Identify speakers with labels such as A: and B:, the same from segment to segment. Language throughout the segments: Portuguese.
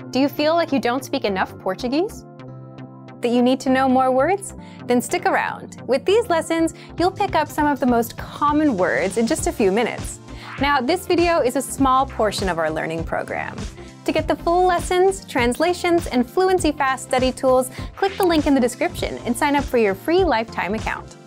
A: Do you feel like you don't speak enough Portuguese? That you need to know more words? Then stick around. With these lessons, you'll pick up some of the most common words in just a few minutes. Now, this video is a small portion of our learning program. To get the full lessons, translations, and Fluency Fast study tools, click the link in the description and sign up for your free lifetime account.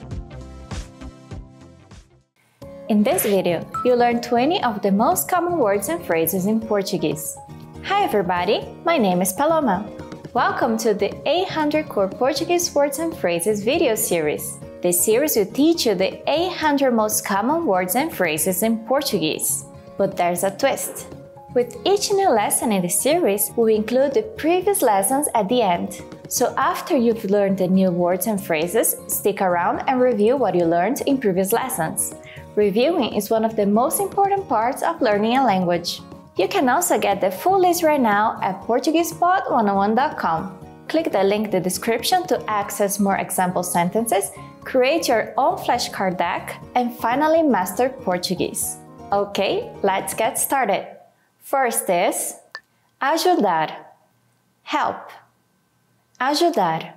B: In this video, you'll learn 20 of the most common words and phrases in Portuguese. Hi everybody, my name is Paloma. Welcome to the 800 Core Portuguese Words and Phrases video series. This series will teach you the 800 most common words and phrases in Portuguese. But there's a twist. With each new lesson in the series, we'll include the previous lessons at the end. So after you've learned the new words and phrases, stick around and review what you learned in previous lessons. Reviewing is one of the most important parts of learning a language. You can also get the full list right now at PortuguesePod101.com. Click the link in the description to access more example sentences, create your own flashcard deck, and finally master Portuguese. Okay, let's get started. First is ajudar, help. Ajudar,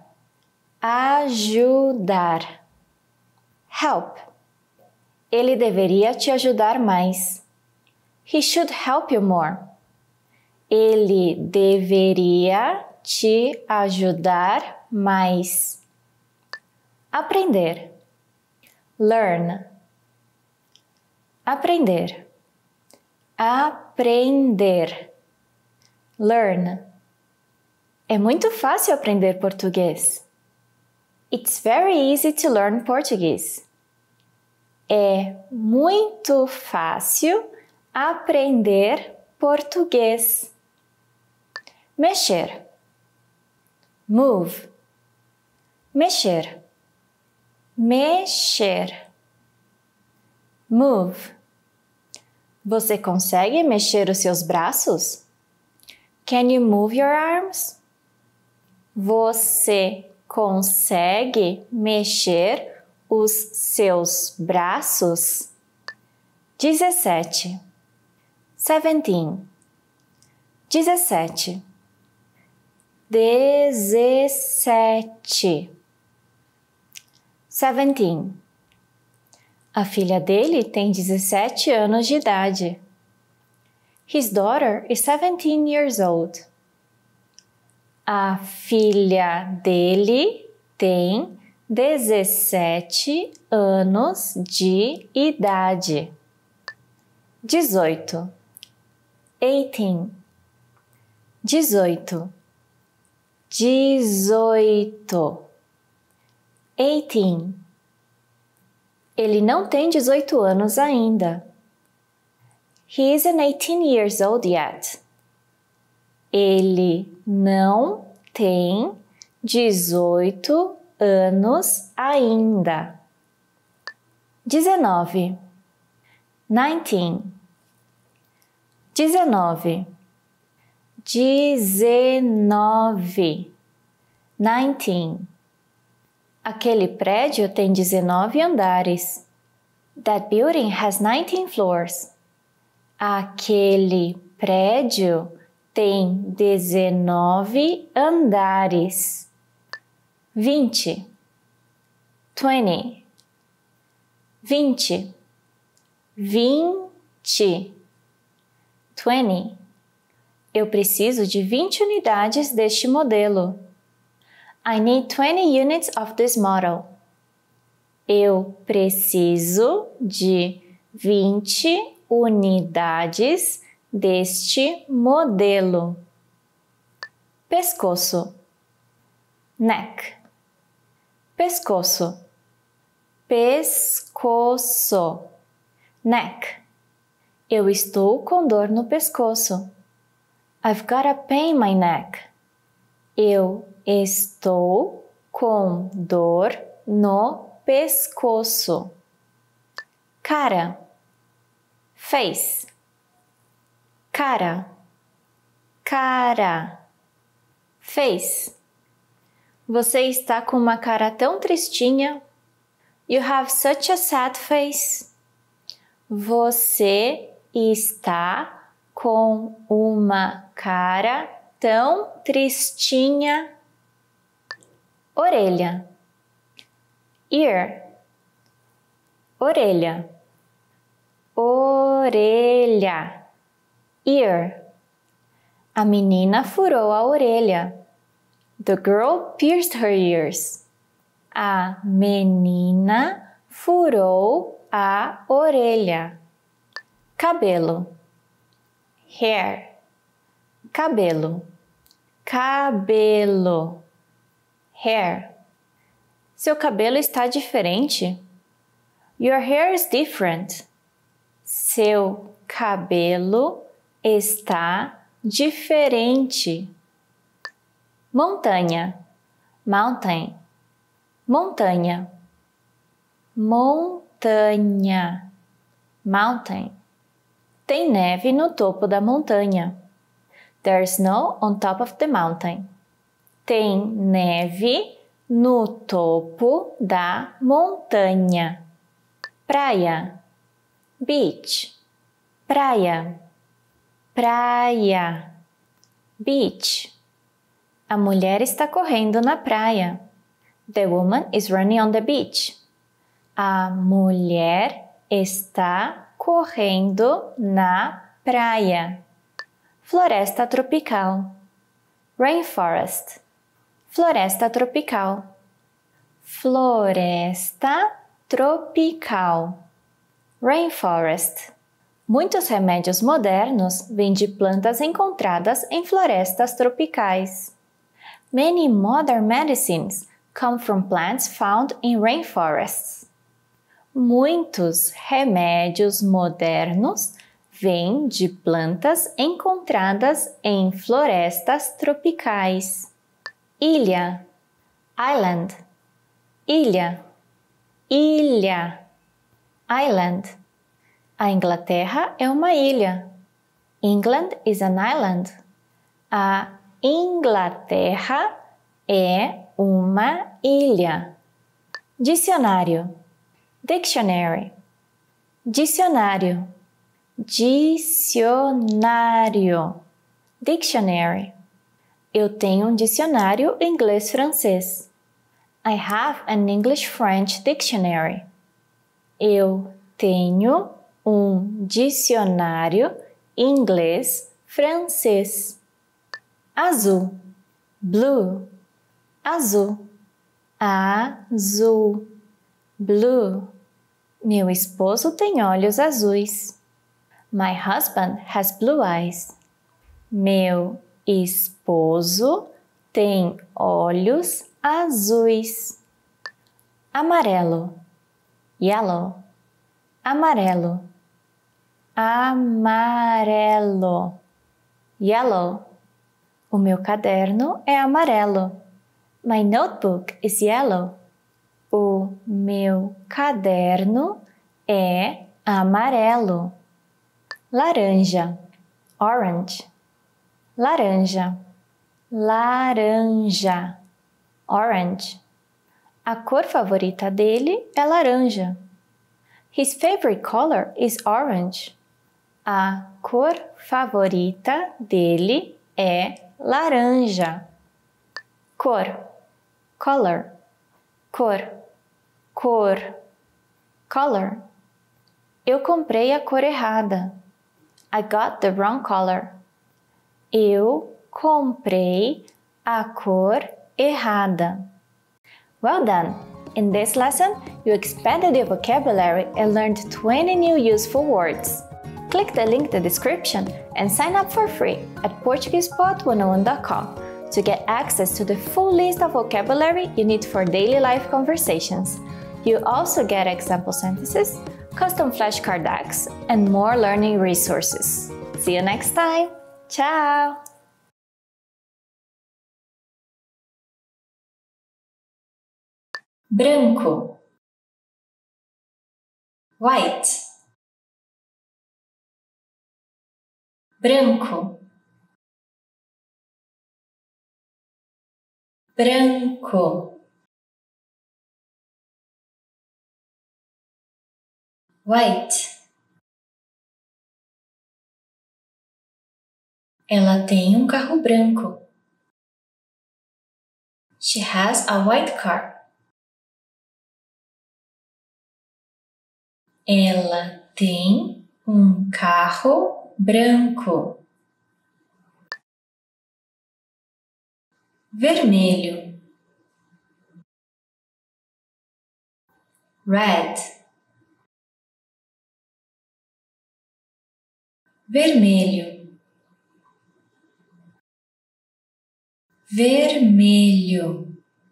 B: ajudar, help. Ele deveria te ajudar mais. He should help you more. Ele deveria te ajudar mais. Aprender, learn. Aprender. Aprender. Learn. É muito fácil aprender português. It's very easy to learn Portuguese. É muito fácil aprender português. Mexer. Move. Mexer. Mexer. Move. Você consegue mexer os seus braços? Can you move your arms? Você consegue mexer os seus braços? 17. 17. 17. 17. 17. A filha dele tem 17 anos de idade. His daughter is 17 years old. A filha dele tem 17 anos de idade. 18. 18. 18. 18. 18. Ele não tem 18 anos ainda. He isn't 18 years old yet. Ele não tem 18 anos ainda. 19. 19. 19. 19. 19. Aquele prédio tem 19 andares. That building has 19 floors. Aquele prédio tem 19 andares. 20. 20. 20. 20. 20. Eu preciso de 20 unidades deste modelo. I need 20 units of this model. Eu preciso de 20 unidades deste modelo. Pescoço. Neck. Pescoço. Pescoço. Neck. Eu estou com dor no pescoço. I've got a pain in my neck. Eu estou com dor no pescoço. Cara. Face. Cara. Cara. Face. Você está com uma cara tão tristinha. You have such a sad face. Você está com uma cara tão tristinha. Orelha. Ear. Orelha. Orelha. Ear. A menina furou a orelha. The girl pierced her ears. A menina furou a orelha. Cabelo. Hair. Cabelo. Cabelo. Hair. Seu cabelo está diferente. Your hair is different. Seu cabelo está diferente. Montanha. Mountain. Montanha. Montanha. Mountain. Tem neve no topo da montanha. There's snow on top of the mountain. Tem neve no topo da montanha. Praia. Beach. Praia. Praia. Beach. A mulher está correndo na praia. The woman is running on the beach. A mulher está correndo na praia. Floresta tropical. Rainforest. Floresta tropical. Floresta tropical. Rainforest. Muitos remédios modernos vêm de plantas encontradas em florestas tropicais. Many modern medicines come from plants found in rainforests. Muitos remédios modernos vêm de plantas encontradas em florestas tropicais. Ilha. Island. Ilha. Ilha. Island. A Inglaterra é uma ilha. England is an island. A Inglaterra é uma ilha. Dicionário. Dictionary. Dicionário. Dicionário. Dictionary. Eu tenho um dicionário inglês-francês. I have an English-French dictionary. Eu tenho um dicionário inglês-francês. Azul. Blue. Azul. Azul. Blue. Meu esposo tem olhos azuis. My husband has blue eyes. Meu esposo tem olhos azuis. Amarelo. Yellow. Amarelo. Amarelo. Yellow. O meu caderno é amarelo. My notebook is yellow. O meu caderno é amarelo. Laranja. Orange. Laranja. Laranja. Orange. A cor favorita dele é laranja. His favorite color is orange. A cor favorita dele é laranja. Cor. Color. Cor. Cor. Color. Eu comprei a cor errada. I got the wrong color. Eu comprei a cor errada. Well done! In this lesson, you expanded your vocabulary and learned 20 new useful words. Click the link in the description and sign up for free at PortuguesePod101.com to get access to the full list of vocabulary you need for daily life conversations. You also get example sentences, custom flashcard decks, and more learning resources. See you next time! Tchau! Branco. White. Branco. Branco. White. Ela tem um carro branco. She has a white car. Ela tem um carro branco. Vermelho. Red. Vermelho. Vermelho.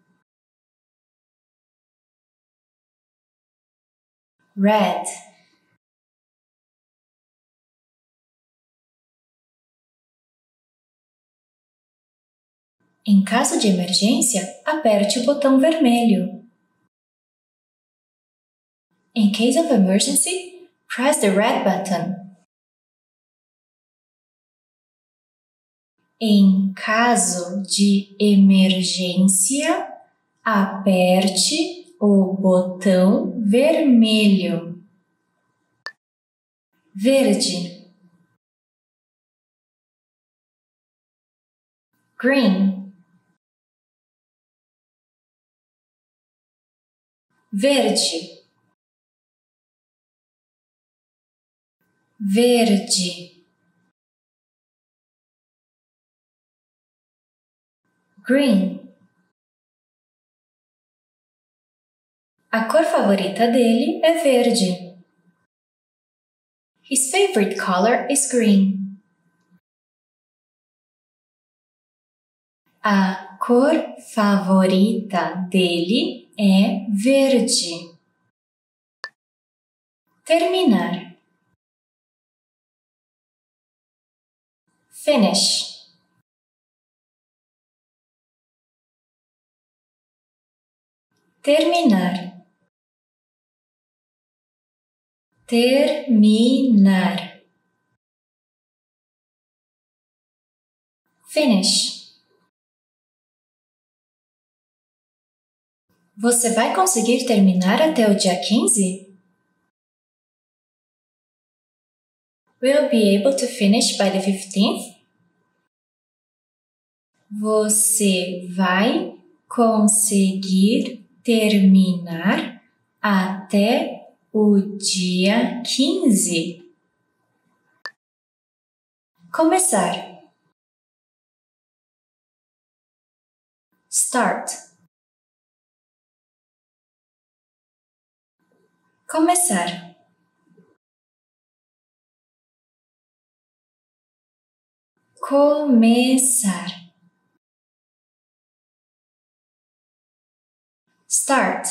B: Red. Em caso de emergência, aperte o botão vermelho. In case of emergency, press the red button. Em caso de emergência, aperte o botão vermelho. Verde. Green. Verde. Verde. Green. A cor favorita dele é verde. His favorite color is green. A cor favorita dele é verde. Terminar. Finish. Terminar. Terminar. Finish. Você vai conseguir terminar até o dia 15? Will be able to finish by the 15th? Você vai conseguir terminar até o dia 15. Começar. Start. Começar. Começar. Start.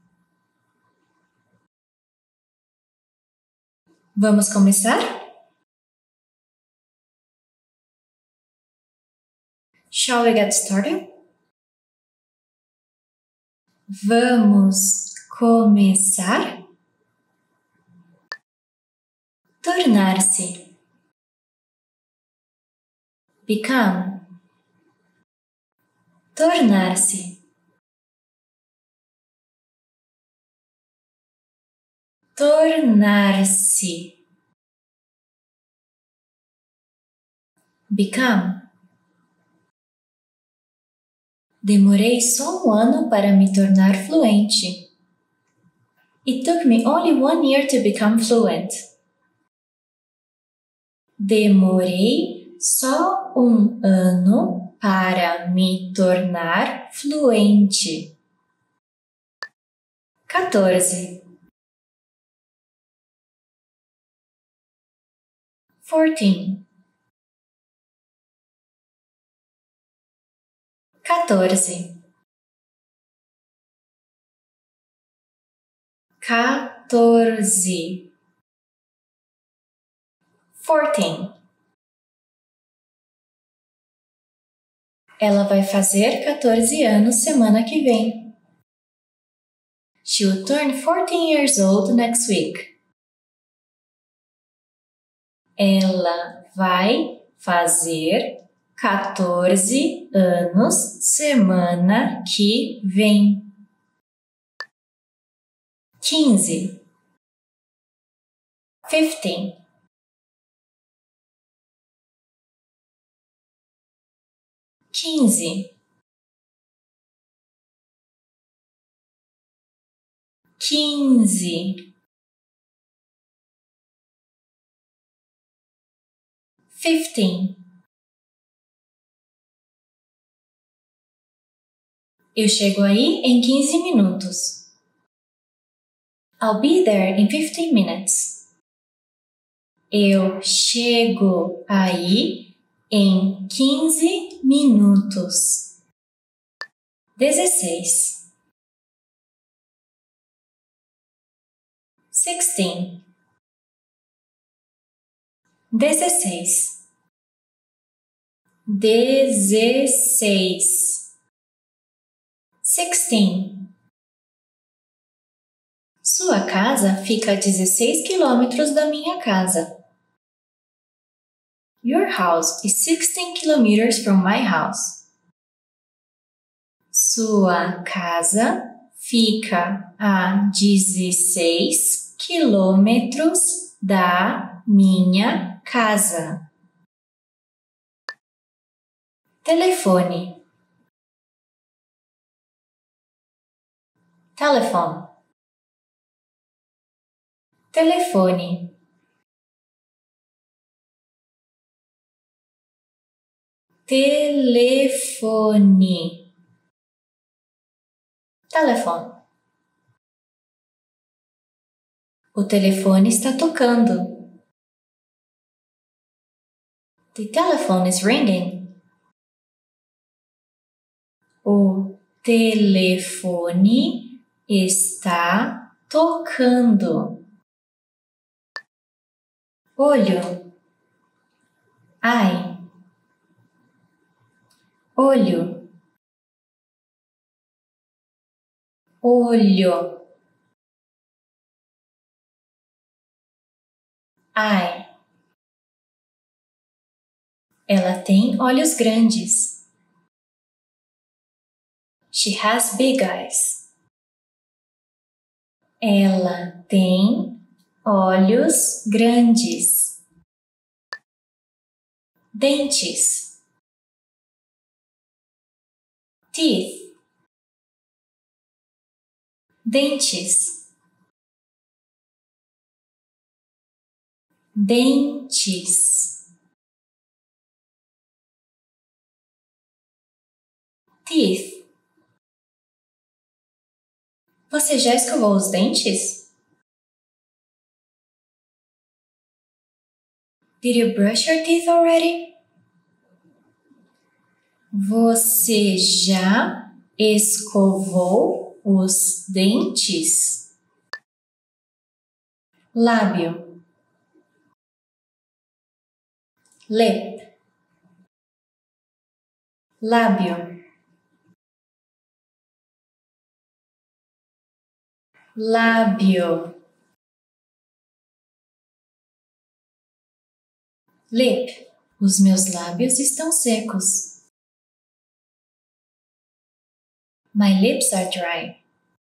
B: Vamos começar? Shall we get started? Vamos começar? Tornar-se. Become. Tornar-se. Tornar-se. Become. Demorei só 1 ano para me tornar fluente. It took me only 1 year to become fluent. Demorei só 1 ano para me tornar fluente. 14. 14. 14. 14. 14. Ela vai fazer 14 anos semana que vem. She will turn 14 years old next week. Ela vai fazer 14 anos semana que vem. 15. 15. 15. 15. 15. Eu chego aí em 15 minutos. I'll be there in 15 minutes. Eu chego aí em 15 minutos. 16. 16. 16. 16. 16. Sua casa fica a 16 quilômetros da minha casa. Your house is 16 kilometers from my house. Sua casa fica a 16 quilômetros da minha casa. Telefone. Telephone. Telefone. Telefone. Telephone. O telefone está tocando. The telephone is ringing. O telefone está tocando. Olho. Eye. Olho. Olho. Eye. Ela tem olhos grandes. She has big eyes. Ela tem olhos grandes. Dentes. Teeth. Dentes. Dentes. Teeth. Você já escovou os dentes? Did you brush your teeth already? Você já escovou os dentes? Lábio. Lip. Lábio. Lábio. Lip. Os meus lábios estão secos. My lips are dry.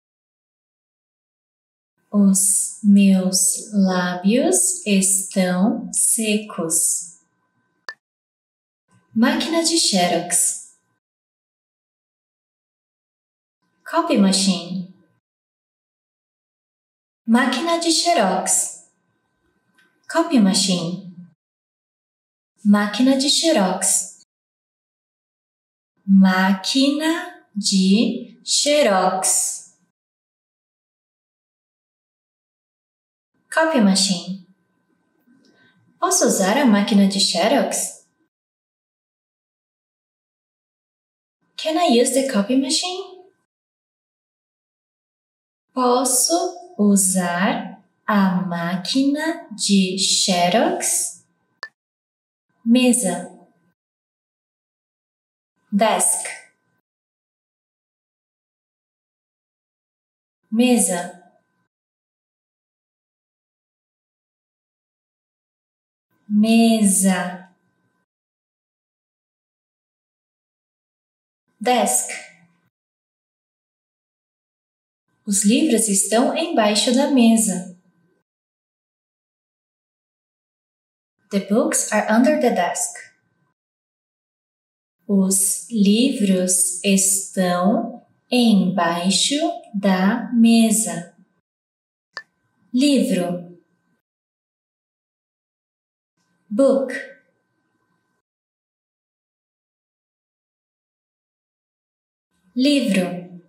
B: Os meus lábios estão secos. Máquina de Xerox. Copy machine. Máquina de Xerox. Copy machine. Máquina de Xerox. Máquina de Xerox. Copy machine. Posso usar a máquina de Xerox? Can I use the copy machine? Posso usar a máquina de Xerox? Mesa. Desk. Mesa. Mesa. Desk. Os livros estão embaixo da mesa. The books are under the desk. Os livros estão embaixo da mesa. Livro. Book. Livro.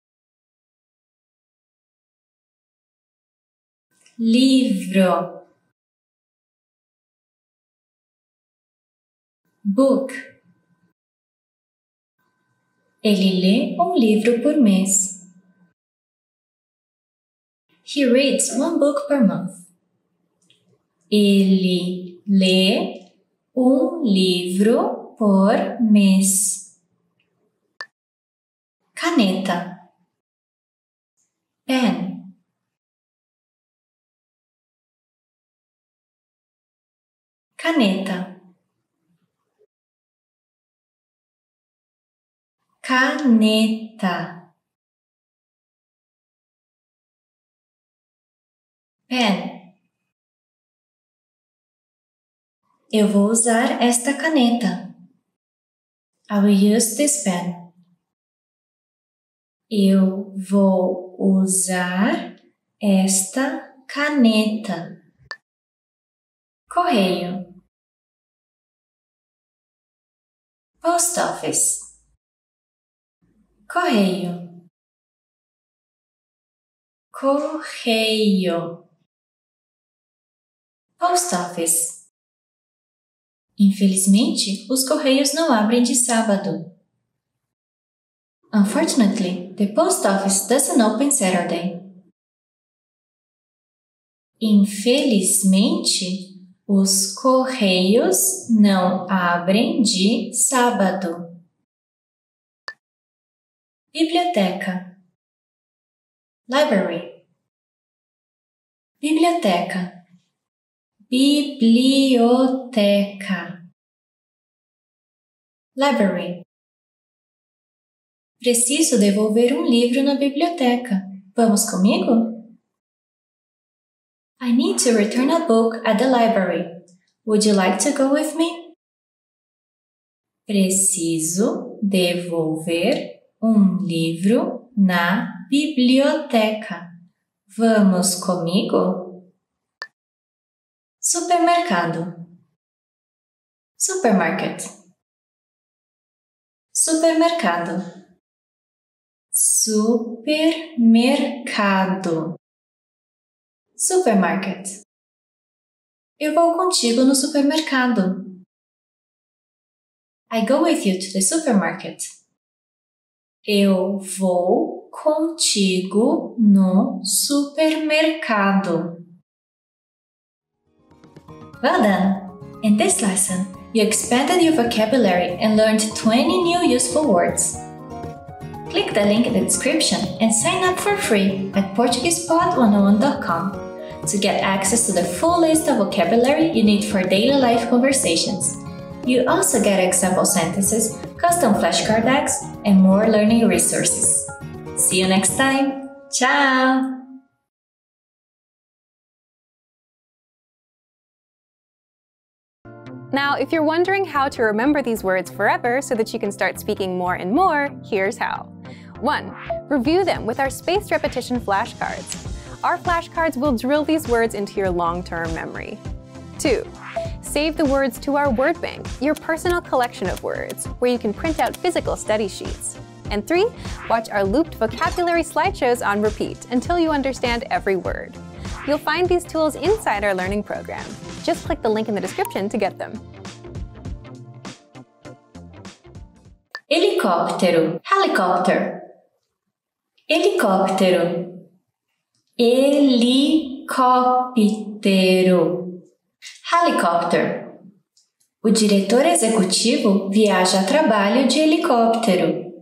B: Livro. Book. Ele lê um livro por mês. He reads one book per month. Ele lê um livro por mês. Caneta. Pen. Caneta. Caneta. Pen. Eu vou usar esta caneta. I will use this pen. Eu vou usar esta caneta. Correio. Post office. Correio. Correio. Post office. Infelizmente, os correios não abrem de sábado. Unfortunately, the post office doesn't open Saturday. Infelizmente, os correios não abrem de sábado. Biblioteca. Library. Biblioteca. Biblioteca. Library. Preciso devolver um livro na biblioteca. Vamos comigo? I need to return a book at the library. Would you like to go with me? Preciso devolver um livro na biblioteca. Vamos comigo? Supermercado. Supermarket. Supermercado. Supermercado. Supermarket. Eu vou contigo no supermercado. I go with you to the supermarket. Eu vou contigo no supermercado. Well done! In this lesson, you expanded your vocabulary and learned 20 new useful words. Click the link in the description and sign up for free at PortuguesePod101.com to get access to the full list of vocabulary you need for daily life conversations. You also get example sentences, custom flashcard decks, and more learning resources. See you next time! Ciao!
A: Now, if you're wondering how to remember these words forever so that you can start speaking more and more, here's how. 1. Review them with our spaced repetition flashcards. Our flashcards will drill these words into your long-term memory. 2. Save the words to our word bank, your personal collection of words, where you can print out physical study sheets. And 3. Watch our looped vocabulary slideshows on repeat until you understand every word. You'll find these tools inside our learning program. Just click the link in the description to get them.
B: Helicóptero. Helicopter. Helicóptero. Helicóptero. Helicopter. O diretor executivo viaja a trabalho de helicóptero.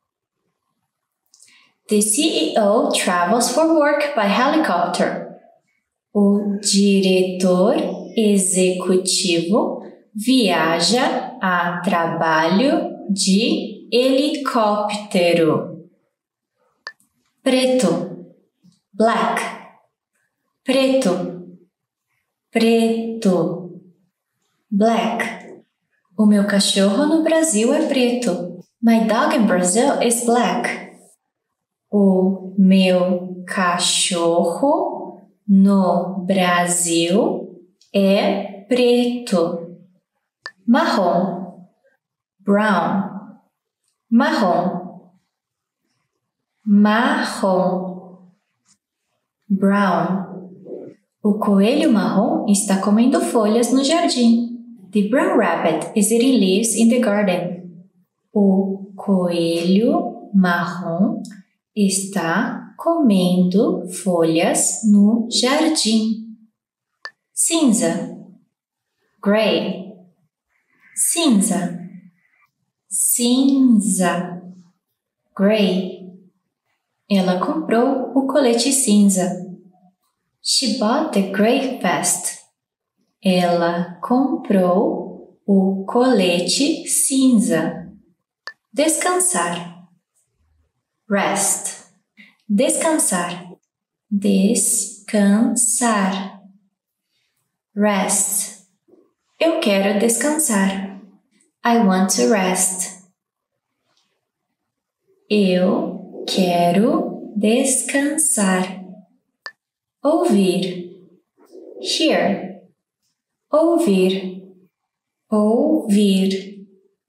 B: The CEO travels for work by helicopter. O diretor executivo viaja a trabalho de helicóptero. Preto. Black. Preto. Preto. Black. O meu cachorro no Brasil é preto. My dog in Brazil is black. O meu cachorro no Brasil é preto. Marrom. Brown. Marrom. Marrom. Brown. O coelho marrom está comendo folhas no jardim. The brown rabbit is eating leaves in the garden. O coelho marrom está comendo folhas no jardim. Cinza. Gray. Cinza. Cinza. Gray. Ela comprou o colete cinza. She bought the gray vest. Ela comprou o colete cinza. Descansar. Rest. Descansar. Descansar. Rest. Eu quero descansar. I want to rest. Eu quero descansar. Ouvir. Hear. Ouvir. Ouvir.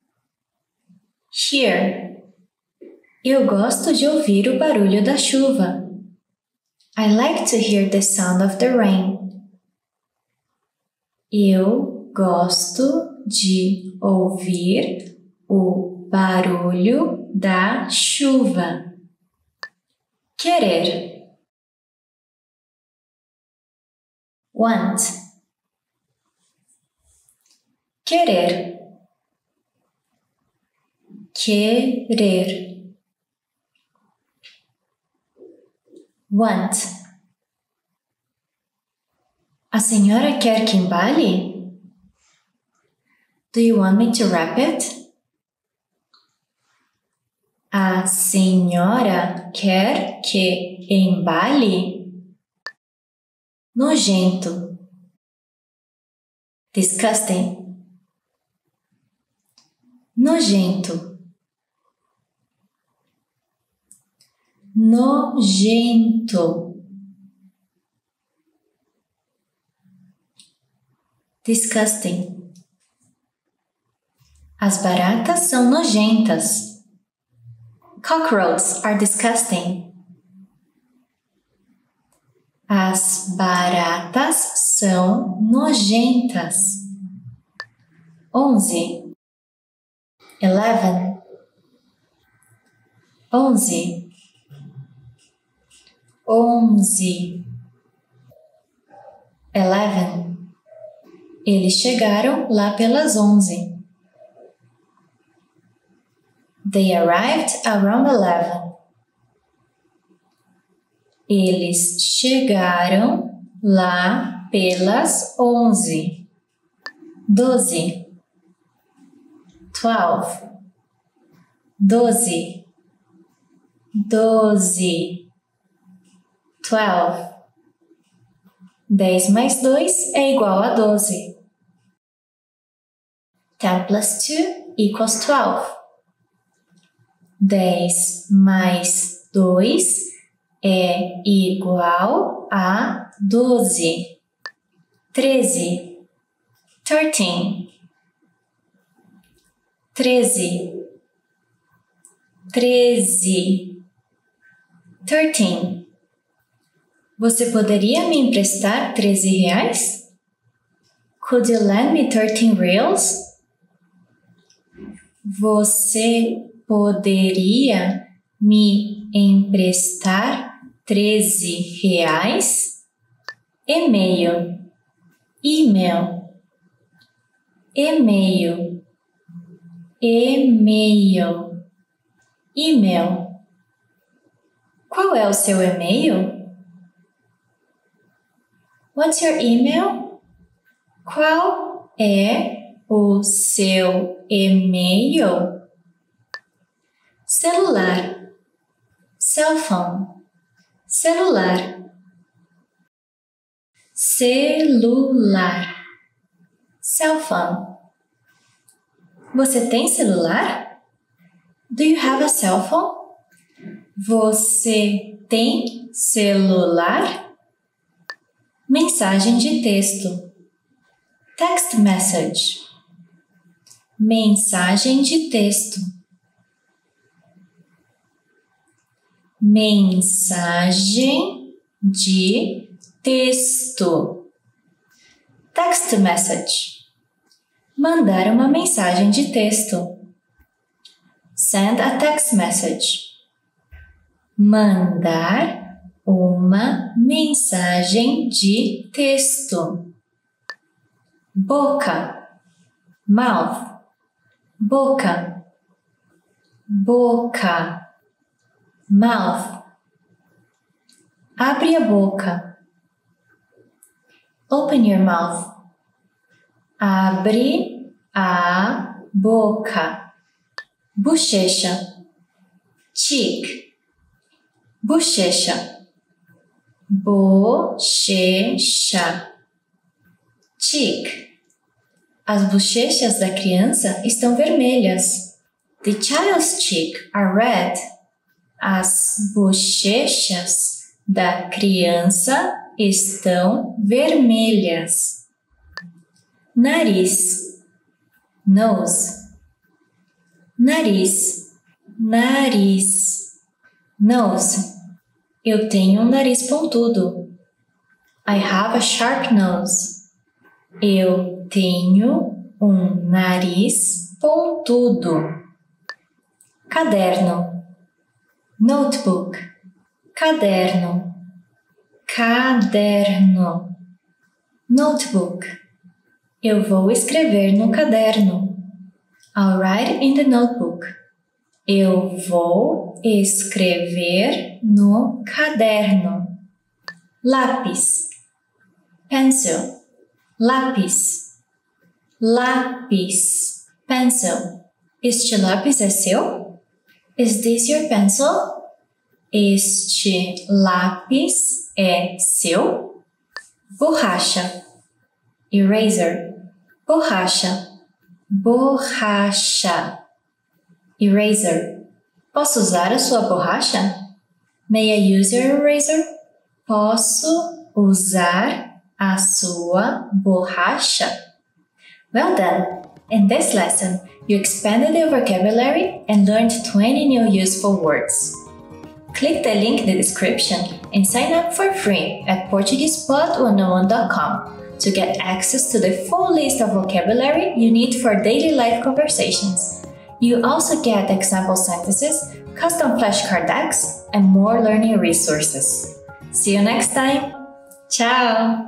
B: Hear. Eu gosto de ouvir o barulho da chuva. I like to hear the sound of the rain. Eu gosto de ouvir o barulho da chuva. Querer. Want. Querer. Querer. Want. A senhora quer que embale? Do you want me to wrap it? A senhora quer que embale? Nojento. Disgusting. Nojento. Nojento. Disgusting. As baratas são nojentas. Cockroaches are disgusting. As baratas são nojentas. 11. 11. 11. 11. 11. Eles chegaram lá pelas 11. They arrived around 11. Eles chegaram lá pelas 11. 12. 12. 12. 12. 12. 10 mais 2 é igual a 12. 10 plus 2 equals 12. 10 mais 2 é igual a 12. 13. 13. 13. 13. 13. Você poderia me emprestar 13 reais? Could you lend me 13 reals? Você poderia me emprestar 13 reais? E-mail. E-mail. E-mail. E-mail. E-mail. Qual é o seu e-mail? What's your email? Qual é o seu e-mail? Celular. Cell phone. Celular. Celular. Cell phone. Você tem celular? Do you have a cell phone? Você tem celular? Mensagem de texto. Text message. Mensagem de texto. Mensagem de texto. Text message. Mandar uma mensagem de texto. Send a text message. Mandar uma mensagem de texto. Boca. Mouth. Boca. Boca. Mouth. Abre a boca. Open your mouth. Abre a boca. Bochecha. Cheek. Bochecha. Bochecha. Cheek. As bochechas da criança estão vermelhas. The child's cheek are red. As bochechas da criança estão vermelhas. Nariz. Nose. Nariz. Nariz. Nose. Eu tenho um nariz pontudo. I have a sharp nose. Eu tenho um nariz pontudo. Caderno. Notebook. Caderno. Caderno. Notebook. Eu vou escrever no caderno. I'll write in the notebook. Eu vou escrever no caderno. Lápis. Pencil. Lápis. Lápis. Pencil. Este lápis é seu? Is this your pencil? Este lápis é seu? Borracha. Eraser. Borracha. Borracha. Eraser. Posso usar a sua borracha? May I use your eraser? Posso usar a sua borracha? Well done! In this lesson, you expanded your vocabulary and learned 20 new useful words. Click the link in the description and sign up for free at PortuguesePod101.com to get access to the full list of vocabulary you need for daily life conversations. You also get example sentences, custom flashcard decks, and more learning resources. See you next time! Ciao!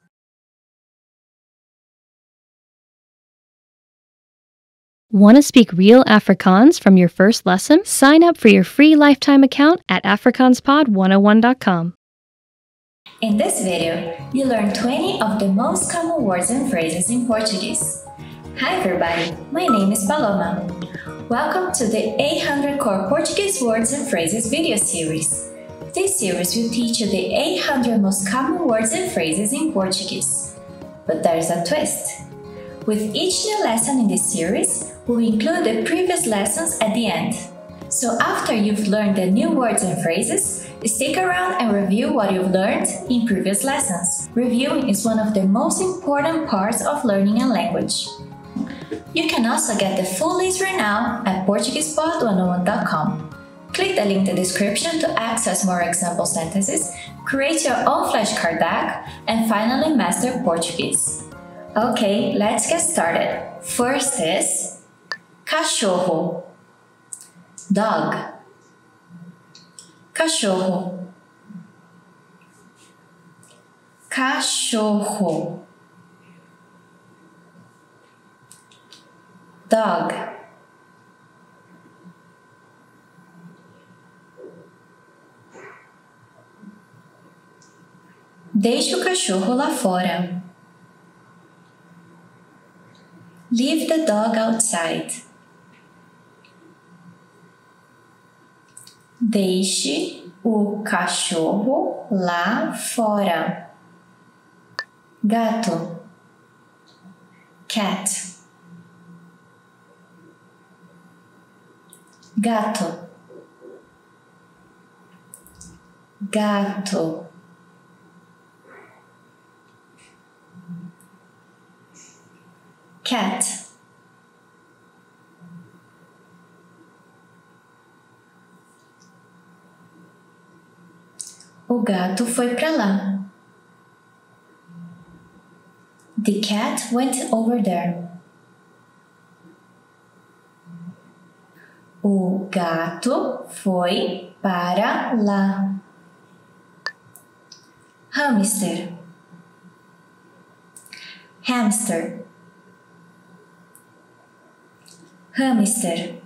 C: Want to speak real Afrikaans from your first lesson? Sign up for your free lifetime account at afrikaanspod101.com.
B: In this video, you learned 20 of the most common words and phrases in Portuguese. Hi everybody, my name is Paloma. Welcome to the 800 Core Portuguese Words and Phrases video series. This series will teach you the 800 most common words and phrases in Portuguese. But there's a twist. With each new lesson in this series, we'll include the previous lessons at the end. So after you've learned the new words and phrases, stick around and review what you've learned in previous lessons. Reviewing is one of the most important parts of learning a language. You can also get the full list right now at PortuguesePod101.com. Click the link in the description to access more example sentences, create your own flashcard deck, and finally master Portuguese. Okay, let's get started. First is cachorro. Dog. Cachorro. Cachorro. Dog. Deixe o cachorro lá fora. Leave the dog outside. Deixe o cachorro lá fora. Gato. Cat. Gato. Gato. Cat. O gato foi para lá. The cat went over there. O gato foi para lá. Hamster. Hamster. Hamster.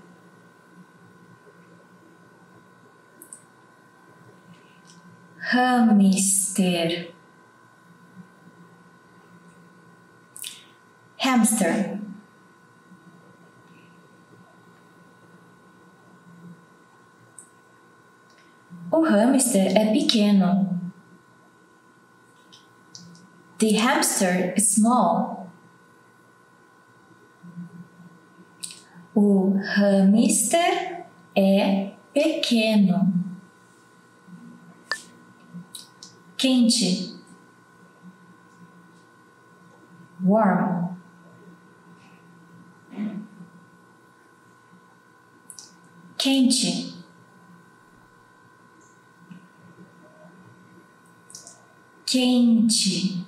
B: Hamster. Hamster. O hamster é pequeno. The hamster is small. O hamster é pequeno. Quente. Warm. Quente. Quente.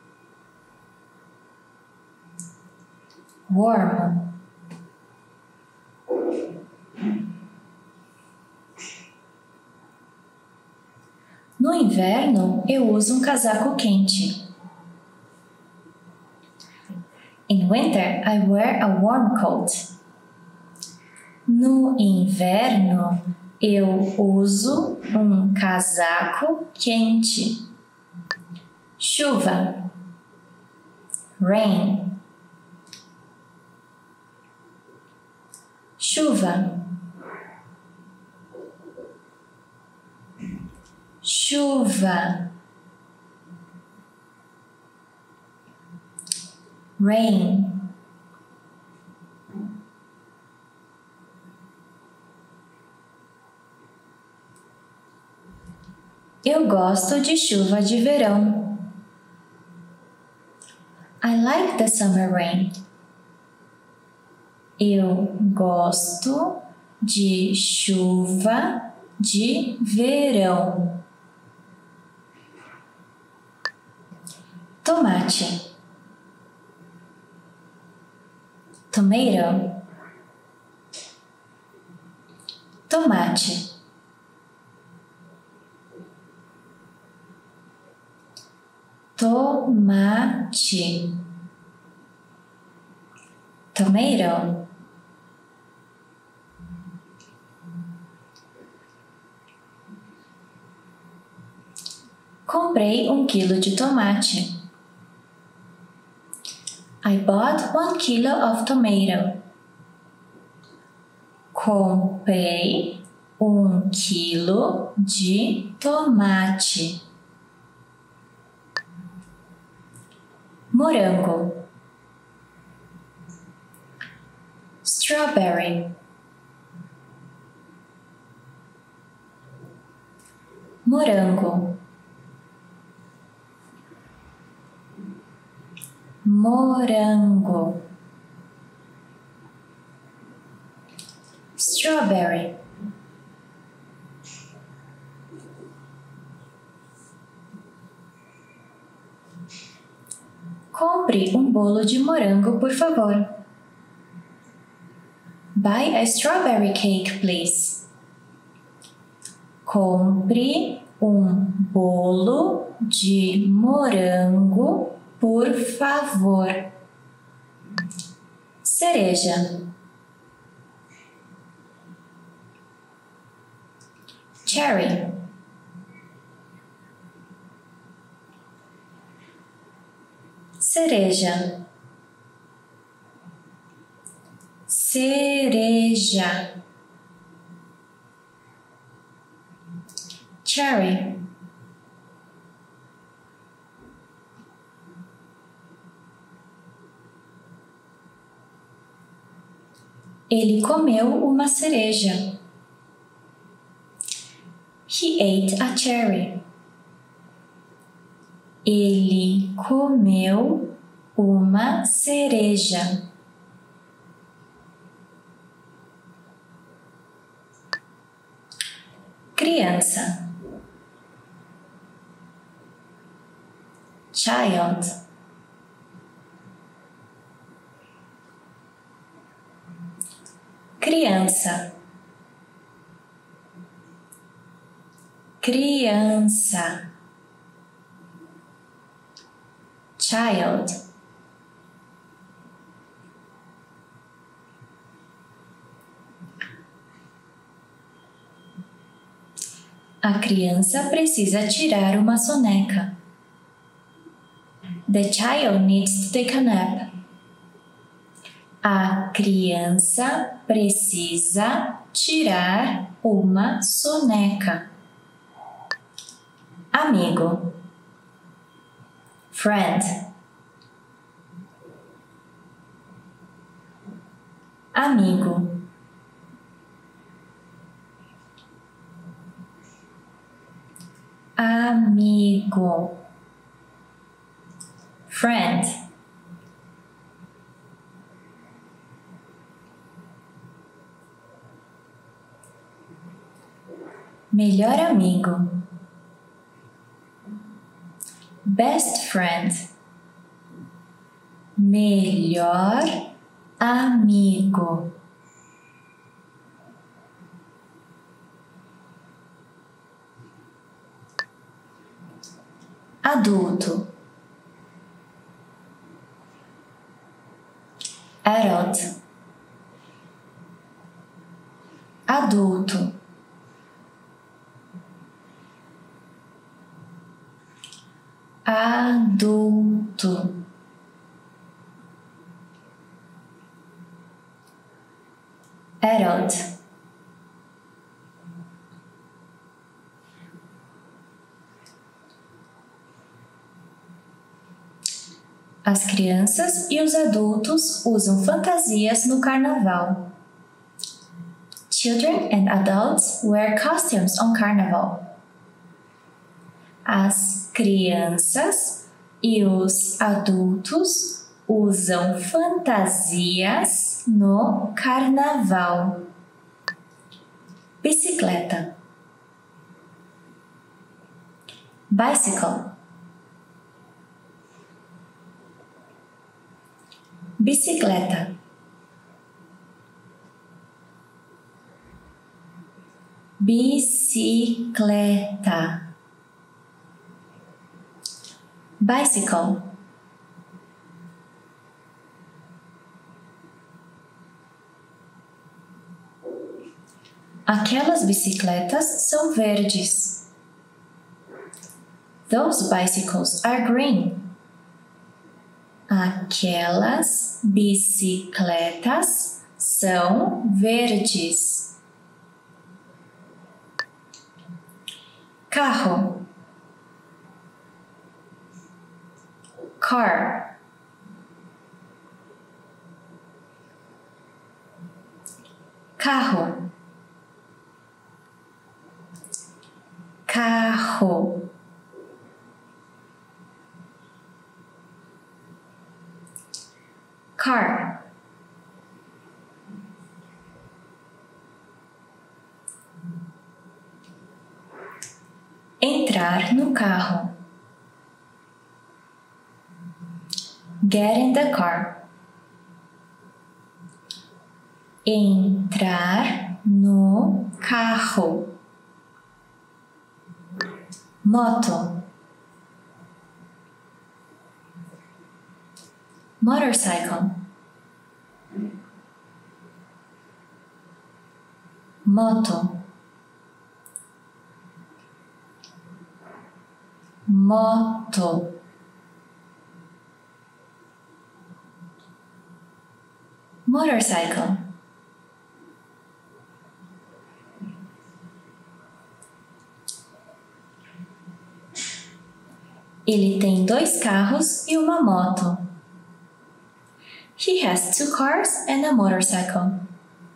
B: Warm. No inverno, eu uso um casaco quente. In winter, I wear a warm coat. No inverno, eu uso um casaco quente. Chuva. Rain. Chuva. Chuva. Rain. Eu gosto de chuva de verão. I like the summer rain. Eu gosto de chuva de verão. Tomate. Tomato. Tomate. Tomate. Tomato. Comprei 1 quilo de tomate. I bought 1 kilo of tomato. Comprei 1 quilo de tomate. Morango. Strawberry. Morango. Morango. Strawberry. Compre bolo de morango, por favor. Buy a strawberry cake, please. Compre bolo de morango, por favor. Cereja. Cherry. Cereja. Cereja. Cherry. Ele comeu uma cereja. He ate a cherry. Ele comeu uma cereja. Criança. Child. Criança. Criança. Child. A criança precisa tirar uma soneca. The child needs to take a nap. A criança precisa tirar uma soneca. Amigo. Friend. Amigo. Amigo. Friend. Melhor amigo. Best friend. Melhor amigo. Adulto. Adult. Adulto. Adulto. Adult. As crianças e os adultos usam fantasias no carnaval. Children and adults wear costumes on carnival. As crianças e os adultos usam fantasias no carnaval. Bicicleta. Bicycle. Bicicleta. Bicicleta. Bicycle. Aquelas bicicletas são verdes. Those bicycles are green. Aquelas bicicletas são verdes. Carro. Car. Carro. Carro. Car. Entrar no carro. Get in the car. Entrar no carro. Moto. Motorcycle. Moto. Moto. Motorcycle. Ele tem 2 carros e uma moto. He has 2 cars and a motorcycle.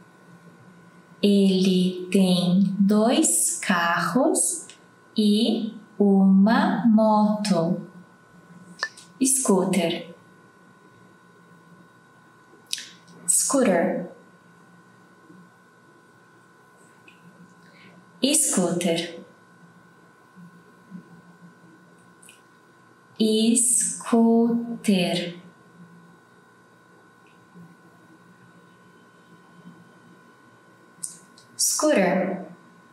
B: Ele tem 2 carros e uma moto. Scooter. Scooter. Scooter. Scooter. Scooter.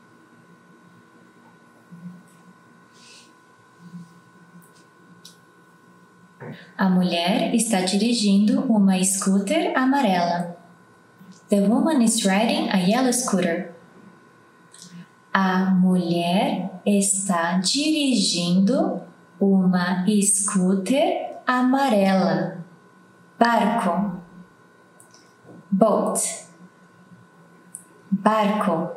B: A mulher está dirigindo uma scooter amarela. The woman is riding a yellow scooter. A mulher está dirigindo uma scooter amarela. Barco. Boat. Barco.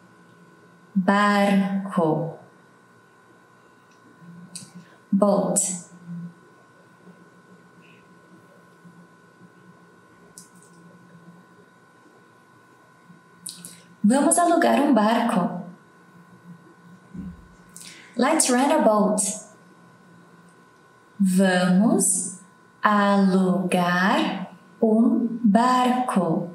B: Barco. Boat. Vamos alugar um barco. Let's rent a boat. Vamos alugar um barco.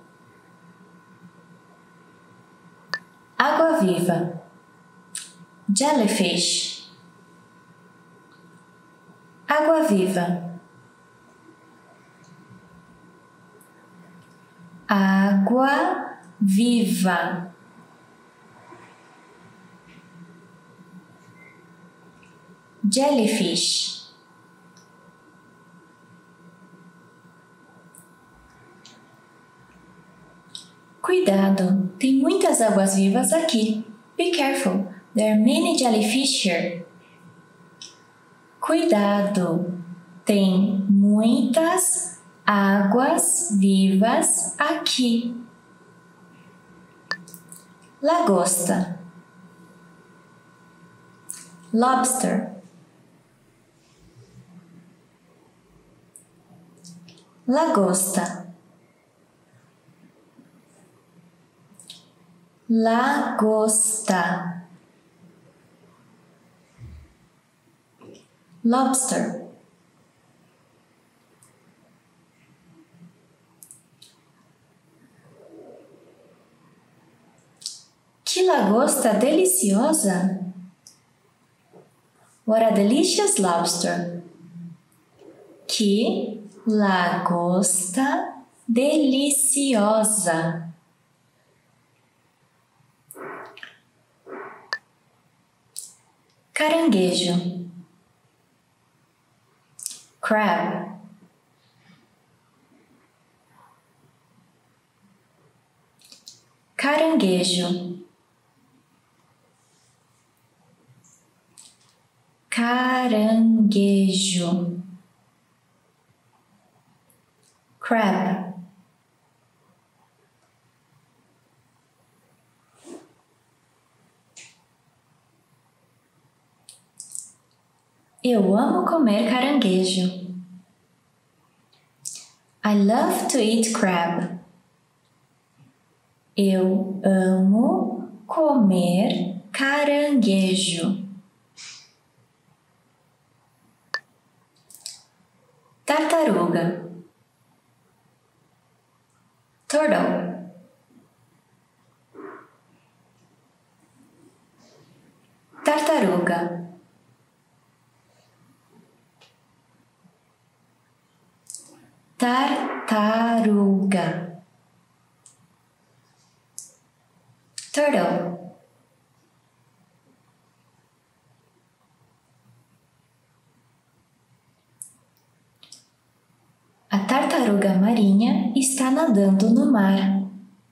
B: Água-viva. Jellyfish. Água-viva. Água-viva. Jellyfish. Cuidado, tem muitas águas-vivas aqui. Be careful, there are many jellyfish here. Cuidado, tem muitas águas-vivas aqui. Lagosta. Lobster. Lagosta. Lagosta. Lobster. Que lagosta deliciosa! What a delicious lobster! Que lagosta deliciosa! Caranguejo. Crab. Caranguejo. Caranguejo. Crab. Eu amo comer caranguejo. I love to eat crab. Eu amo comer caranguejo. Tartaruga. Turtle. Tartaruga. Tartaruga. Turtle. A tartaruga marinha está nadando no mar.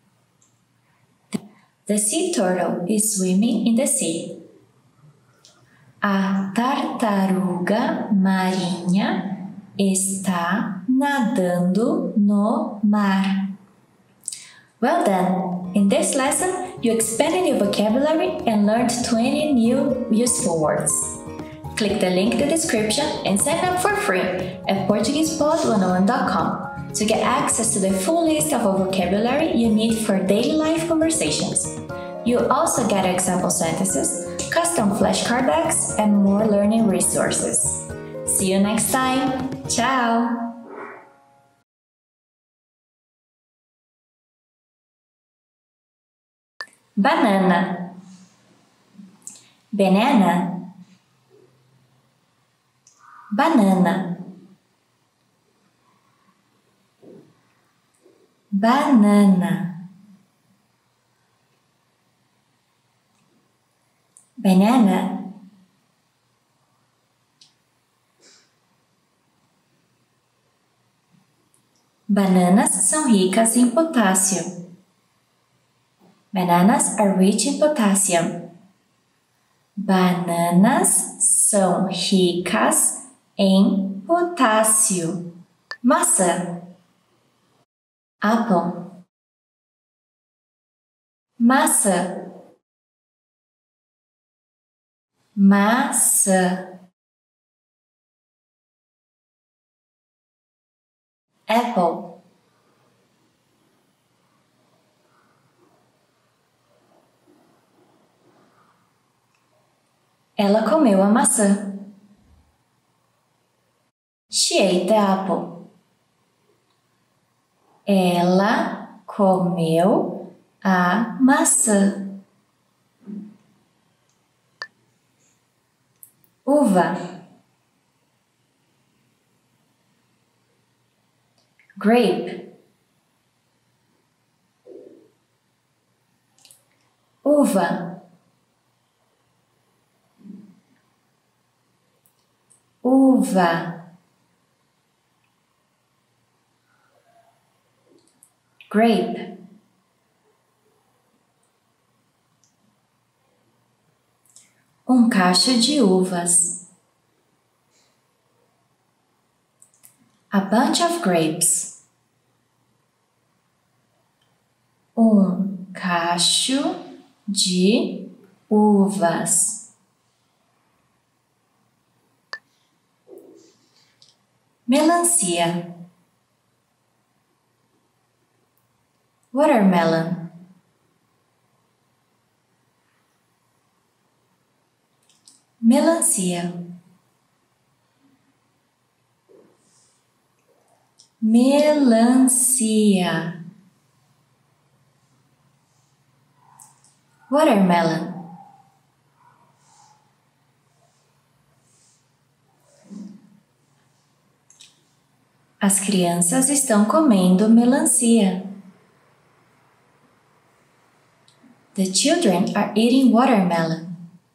B: The sea turtle is swimming in the sea. A tartaruga marinha está nadando no mar. Well done! In this lesson, you expanded your vocabulary and learned 20 new useful words. Click the link in the description and sign up for free at PortuguesePod101.com. to get access to the full list of vocabulary you need for daily life conversations. You'll also get example sentences, custom flashcard decks, and more learning resources. See you next time! Ciao! Banana, banana, banana, banana, banana, bananas são ricas em potássio. Bananas are rich in potassium. Bananas são ricas em potássio. Maçã, apple, maçã, maçã, apple, ela comeu a maçã. She ate the apple. Ela comeu a maçã. Uva, grape, uva, uva, grape, cacho de uvas, a bunch of grapes, cacho de uvas, melancia, watermelon, melancia, melancia, watermelon, as crianças estão comendo melancia. The children are eating watermelon.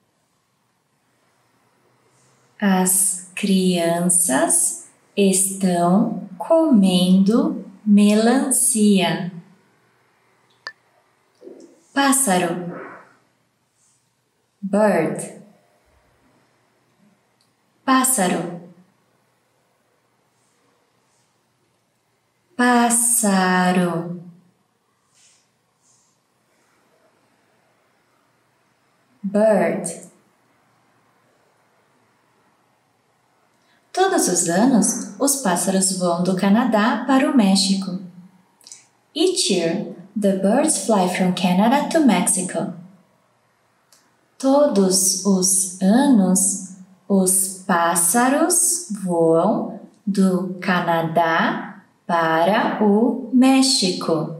B: As crianças estão comendo melancia. Pássaro, bird, pássaro, pássaro, bird. Todos os anos, os pássaros voam do Canadá para o México. Each year, the birds fly from Canada to Mexico. Todos os anos, os pássaros voam do Canadá para o México.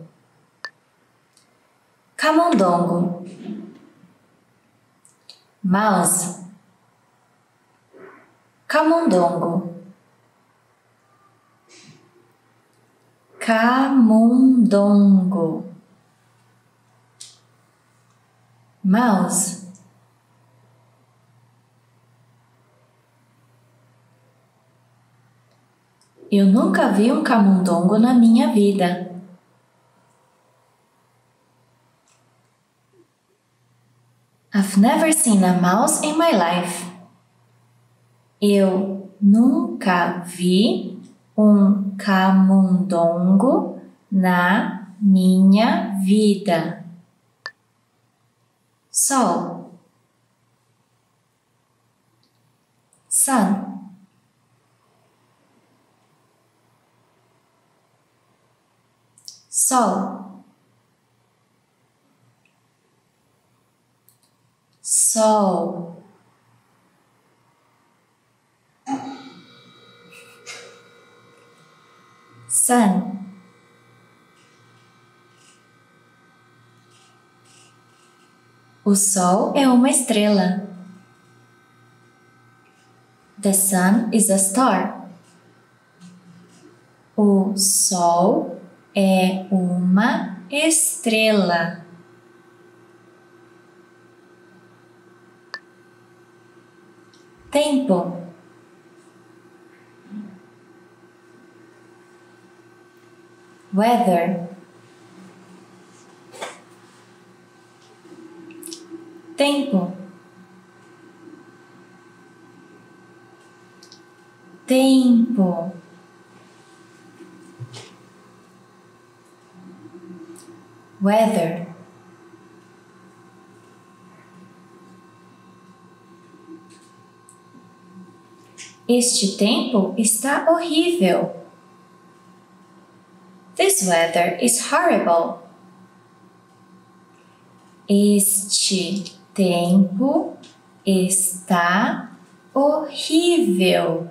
B: Camundongo, mouse, camundongo, camundongo, mouse, eu nunca vi camundongo na minha vida. I've never seen a mouse in my life. Eu nunca vi camundongo na minha vida. Sol, sun, Sol. Sol. Sun. O sol é uma estrela. The sun is a star. O sol é uma estrela. Tempo. Weather. Tempo. Tempo. Weather. Este tempo está horrível. This weather is horrible. Este tempo está horrível.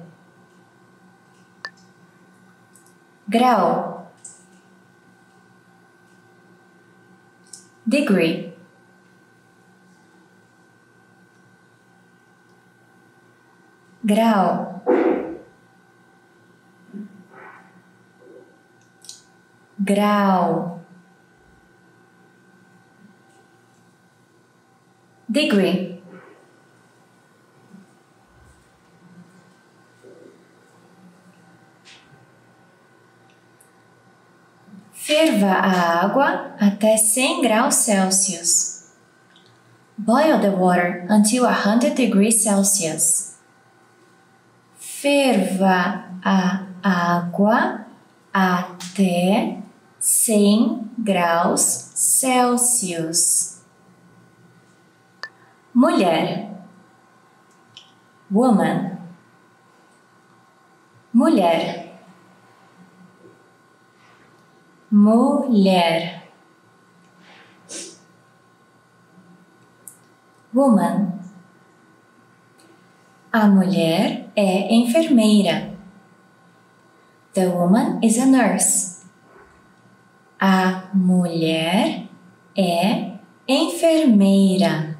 B: Grau. Degree. Grau. Grau. Degree. Ferva a água até 100 graus Celsius. Boil the water until 100 degrees Celsius. Ferva a água até 100 graus Celsius. Mulher. Woman. Mulher. Mulher. Woman. A mulher é enfermeira. The woman is a nurse. A mulher é enfermeira.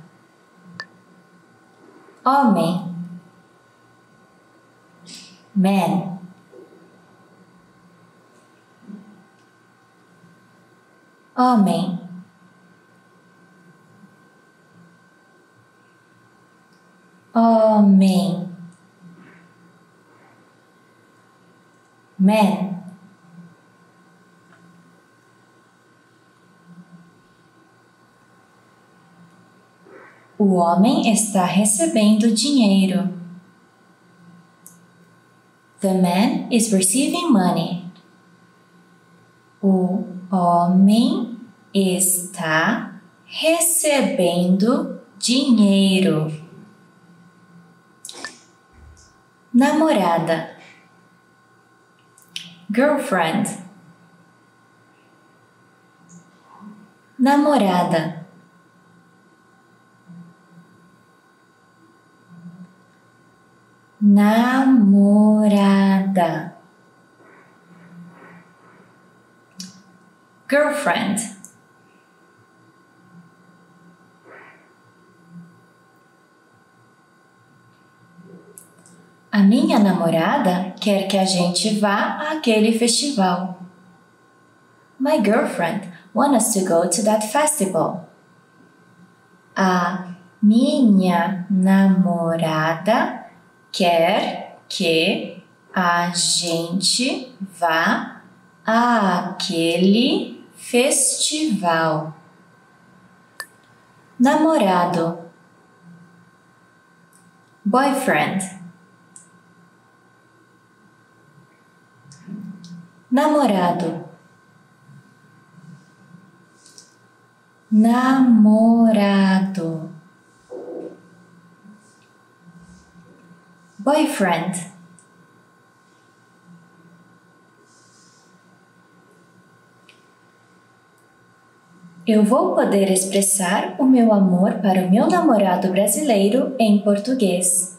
B: Homem. Man. Homem. Homem. Man. O homem está recebendo dinheiro. The man is receiving money. O homem está recebendo dinheiro. Namorada. Girlfriend. Namorada. Namorada. Girlfriend. A minha namorada quer que a gente vá àquele festival. My girlfriend wants us to go to that festival. A minha namorada quer que a gente vá àquele festival. Namorado. Boyfriend. Namorado. Namorado. Boyfriend. Eu vou poder expressar o meu amor para o meu namorado brasileiro em português.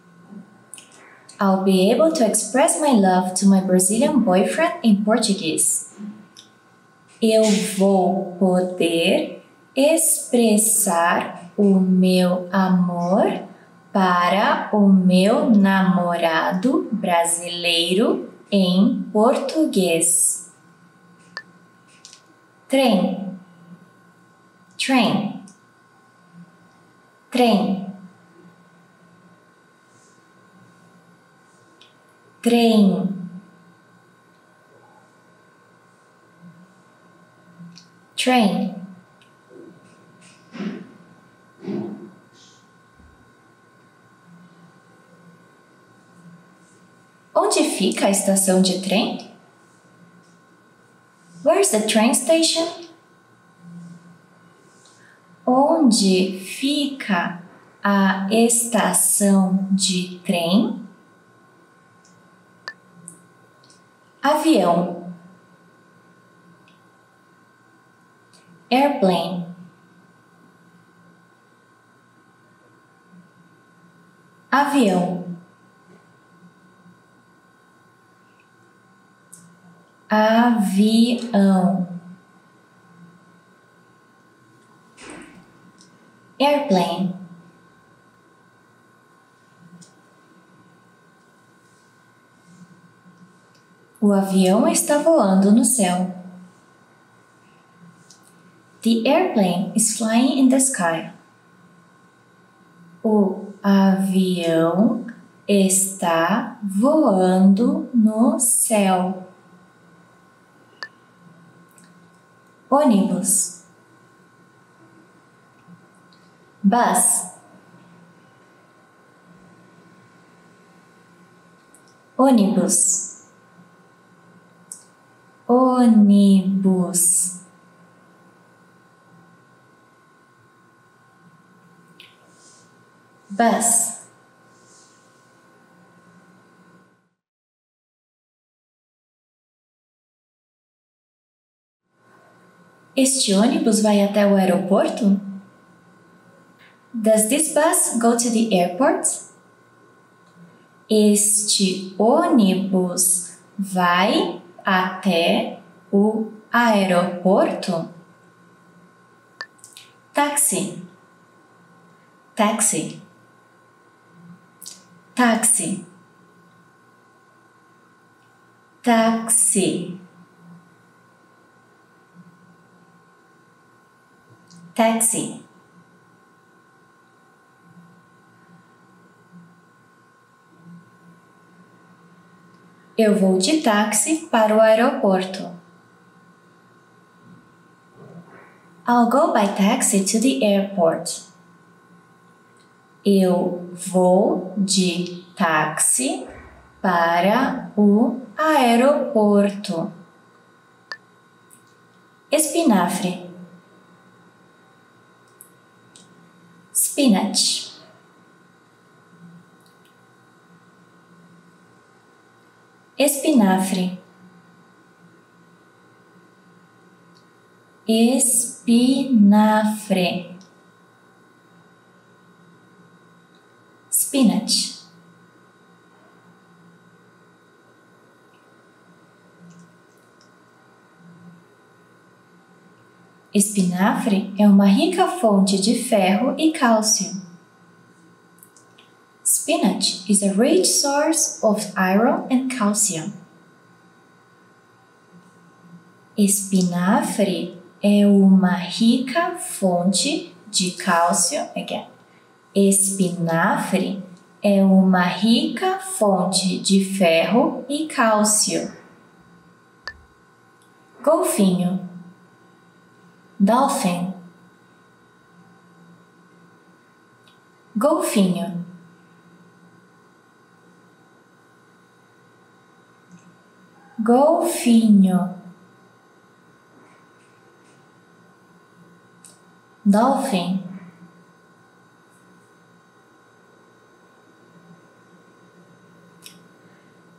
B: I'll be able to express my love to my Brazilian boyfriend in Portuguese. Eu vou poder expressar o meu amor para o meu namorado brasileiro em português. Trem. Train. Trem. Trem. Train. Onde fica a estação de trem? Where's the train station? Onde fica a estação de trem? Avião. Airplane. Avião. Avião. Airplane. O avião está voando no céu. The airplane is flying in the sky. O avião está voando no céu. Ônibus. Bus. Ônibus. Ônibus. Bus. Este ônibus vai até o aeroporto? Does this bus go to the airport? Este ônibus vai até o aeroporto? Táxi. Taxi. Táxi. Táxi. Taxi. Eu vou de táxi para o aeroporto. I'll go by taxi to the airport. Eu vou de táxi para o aeroporto. Espinafre. Spinach. Espinafre. Espinafre. Spinach. Espinafre é uma rica fonte de ferro e cálcio. Spinach is a rich source of iron and calcium. Espinafre é uma rica fonte de cálcio. Again. Espinafre é uma rica fonte de ferro e cálcio. Golfinho. Dolphin. Golfinho. Golfinho. Dolphin.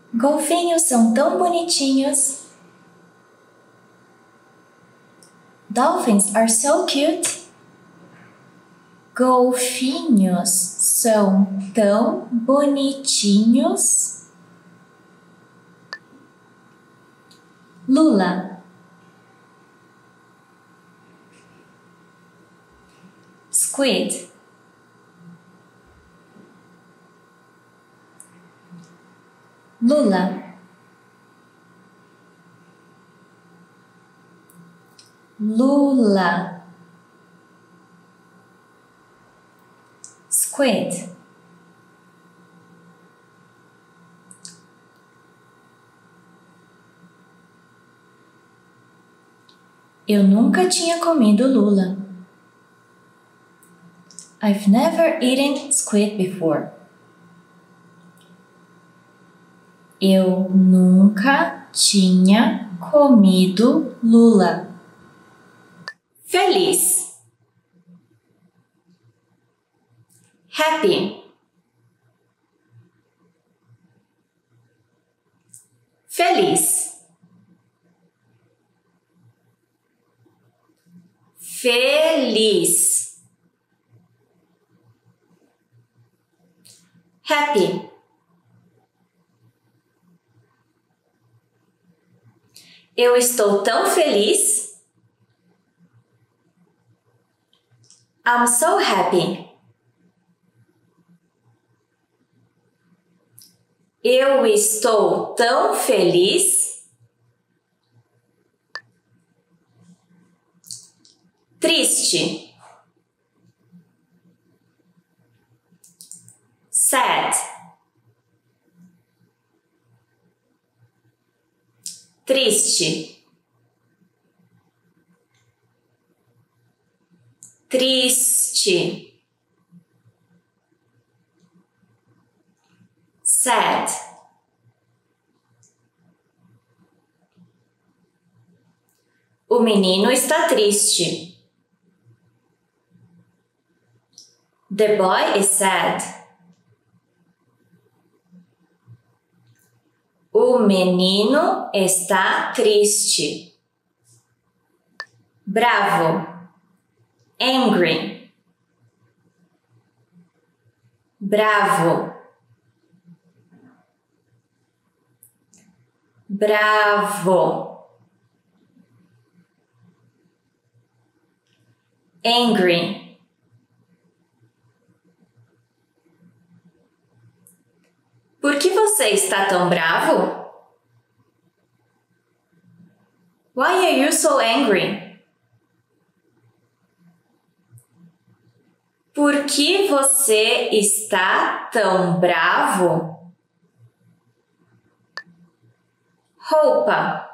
B: Golfinhos são tão bonitinhos. Dolphins are so cute. Golfinhos são tão bonitinhos. Lula. Squid. Lula. Lula. Squid. Eu nunca tinha comido lula. I've never eaten squid before. Eu nunca tinha comido lula. Feliz. Happy. Feliz. Feliz. Happy. Eu estou tão feliz. I'm so happy. Eu estou tão feliz. Triste. Sad. Triste. Triste. Sad. O menino está triste. The boy is sad. O menino está triste. Bravo. Angry. Bravo. Bravo. Angry. Por que você está tão bravo? Why are you so angry? Por que você está tão bravo? Roupa.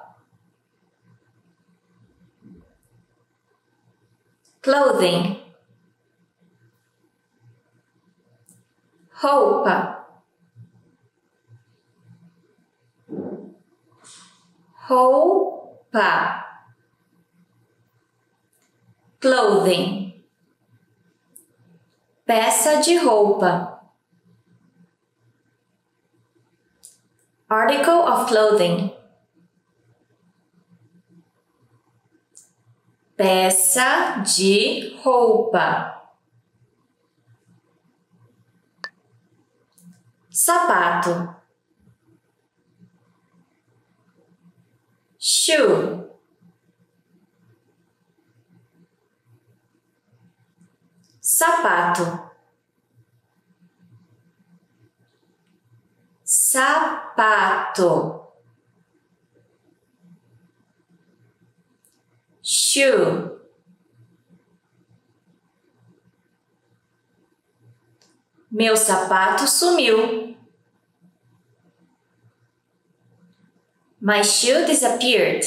B: Clothing. Roupa. Roupa. Clothing. Peça de roupa. Article of clothing. Peça de roupa. Sapato. Shoe. Sapato. Sapato. Shoe. Meu sapato sumiu. My shoe disappeared.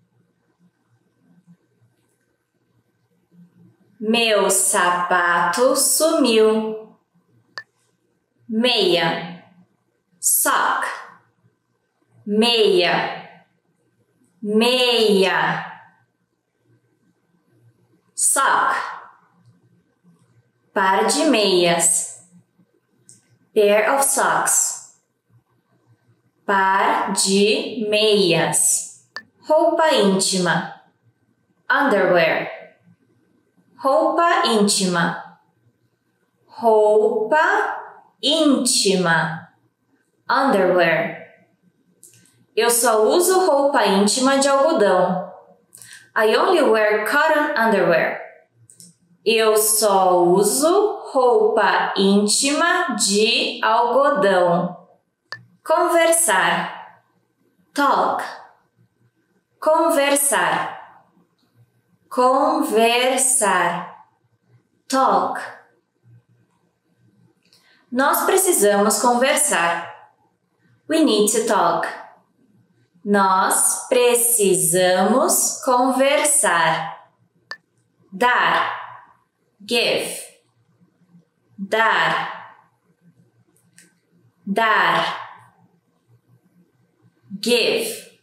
B: Meu sapato sumiu. Meia. Sock. Meia. Meia. Sock. Par de meias. Pair of socks. Par de meias. Roupa íntima. underwear. Roupa íntima. Roupa íntima. Underwear. Eu só uso roupa íntima de algodão. I only wear cotton underwear. Eu só uso roupa íntima de algodão. Conversar. Talk. Conversar. Conversar. Talk. Nós precisamos conversar. We need to talk. Nós precisamos conversar. Dar. Give. Dar. Dar. Give.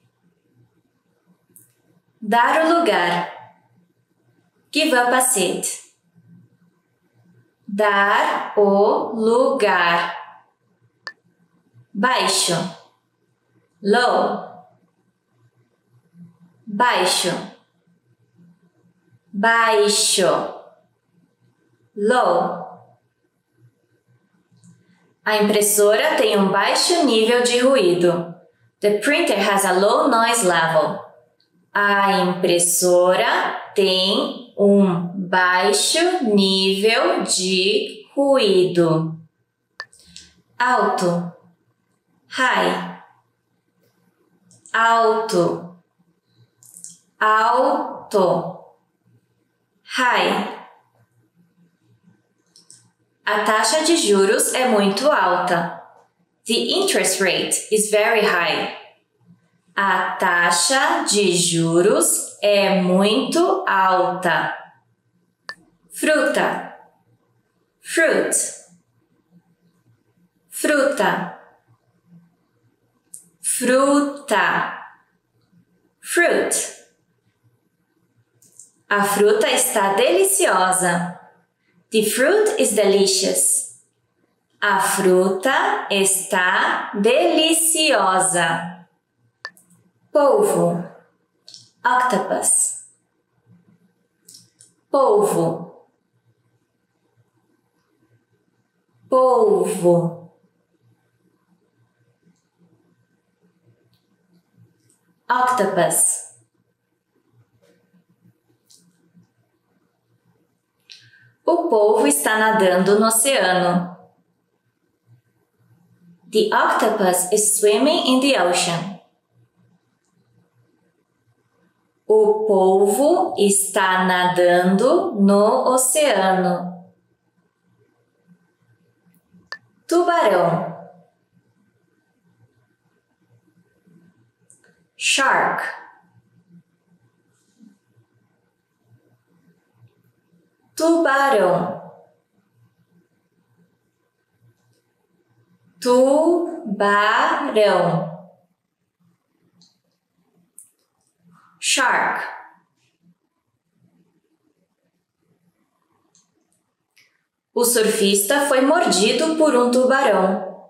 B: Dar o lugar. Give up a seat. Dar o lugar. Baixo. Low. Baixo. Baixo. Low. A impressora tem um baixo nível de ruído. The printer has a low noise level. A impressora tem um baixo nível de ruído. Alto. High. Alto. Alto. High. A taxa de juros é muito alta. The interest rate is very high. A taxa de juros é muito alta. Fruta. Fruit. Fruta. Fruta. Fruit. A fruta está deliciosa. The fruit is delicious. A fruta está deliciosa. Polvo. Octopus. Polvo. Polvo. Octopus. O polvo está nadando no oceano. The octopus is swimming in the ocean. O polvo está nadando no oceano. Tubarão. Shark. Tubarão. Tubarão. Shark. O surfista foi mordido por um tubarão.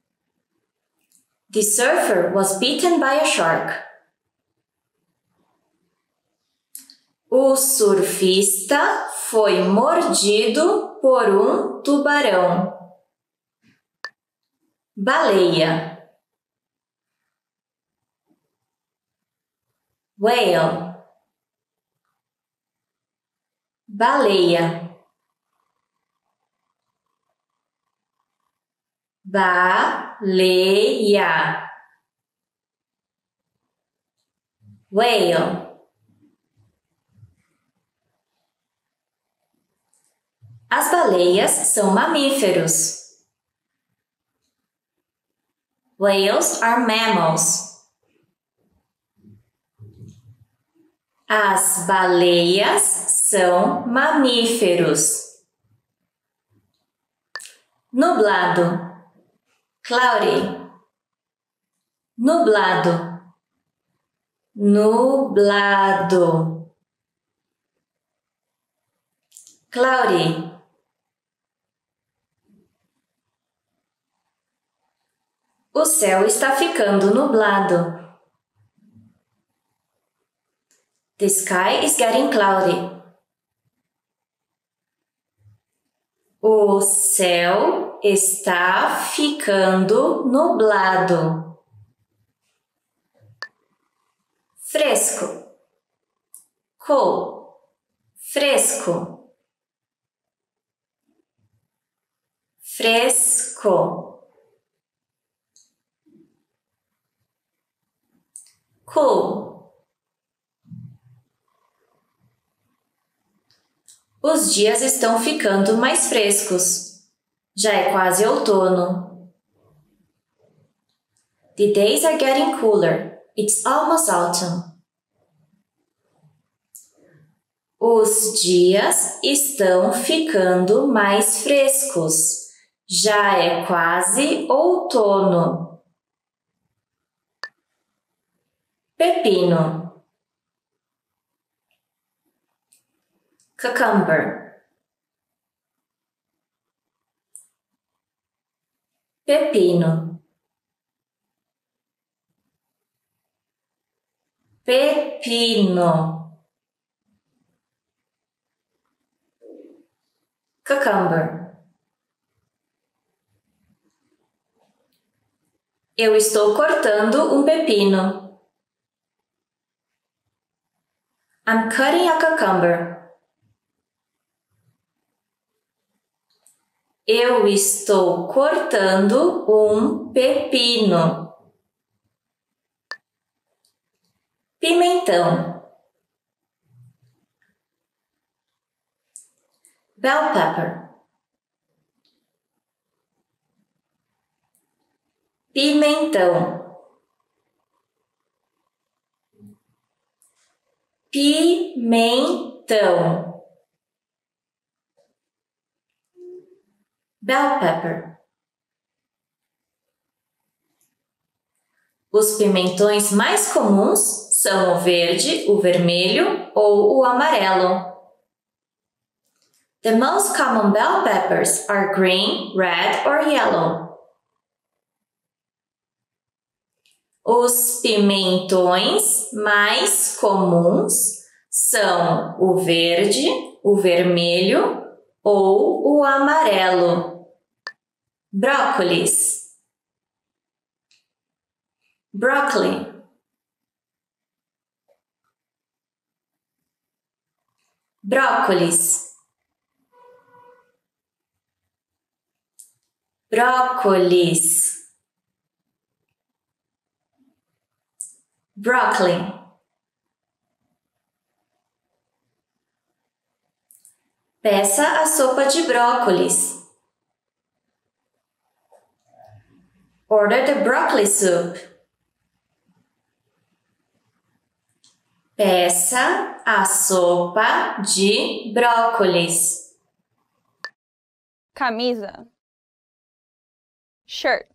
B: The surfer was bitten by a shark. O surfista foi mordido por um tubarão. Baleia. Whale. Baleia. Baleia. Whale. As baleias são mamíferos. Whales are mammals. As baleias são mamíferos. Nublado. Cloudy. Nublado. Nublado. Cloudy. O céu está ficando nublado. The sky is getting cloudy. O céu está ficando nublado. Fresco. Cool. Fresco. Fresco. Cool. Os dias estão ficando mais frescos. Já é quase outono. The days are getting cooler. It's almost autumn. Os dias estão ficando mais frescos. Já é quase outono. Pepino. Cucumber. Pepino. Pepino. Cucumber. Eu estou cortando um pepino. I'm cutting a cucumber. Eu estou cortando um pepino. Pimentão. Bell pepper. Pimentão. Pimentão. Bell pepper. Os pimentões mais comuns são o verde, o vermelho ou o amarelo. The most common bell peppers are green, red or yellow. Os pimentões mais comuns são o verde, o vermelho ou o amarelo. Brócolis. Broccoli. Brócolis. Brócolis. Broccoli. Peça a sopa de brócolis. Order the broccoli soup. Peça a sopa de brócolis.
A: Camisa. Shirt.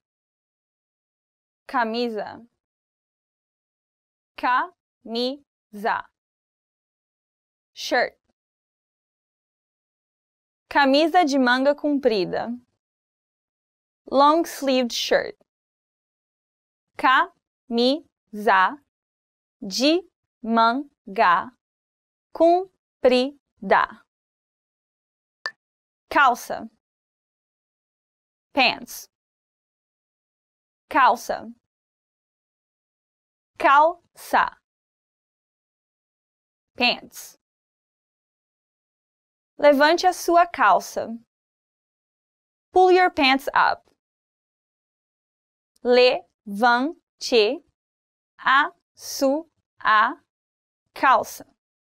A: Camisa. Camisa. Shirt. Camisa de manga comprida. Long-sleeved shirt. Camisa de manga comprida. Calça. Pants. Calça. Calça. Pants. Levante a sua calça. Pull your pants up. Levante a sua calça.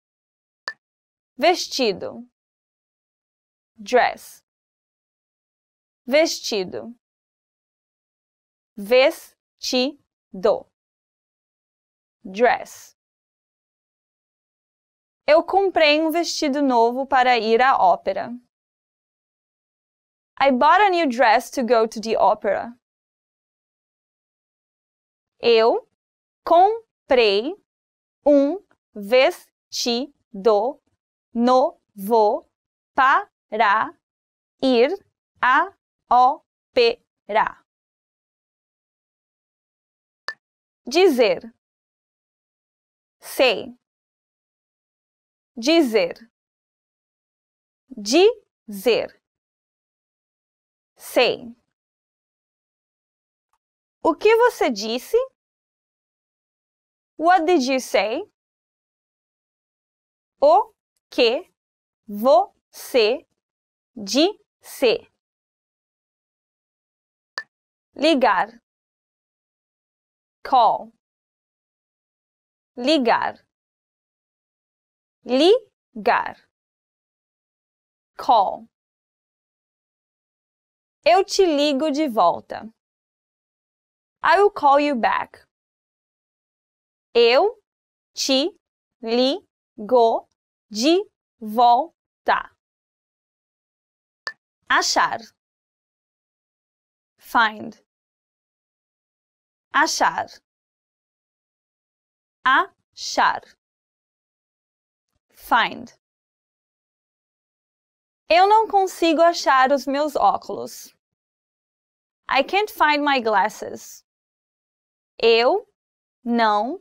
A: Vestido. Dress. Vestido. Vestido. Dress. Eu comprei um vestido novo para ir à ópera. I bought a new dress to go to the opera. Eu comprei um vestido novo para ir à ópera. Dizer. Say. Dizer. Dizer. Say. O que você disse? What did you say? O que você disse? Ligar. Call. Ligar. Ligar. Call. Eu te ligo de volta. I will call you back. Eu te ligo de volta. Achar. Find. Achar. Achar. Find. Eu não consigo achar os meus óculos. I can't find my glasses. Eu não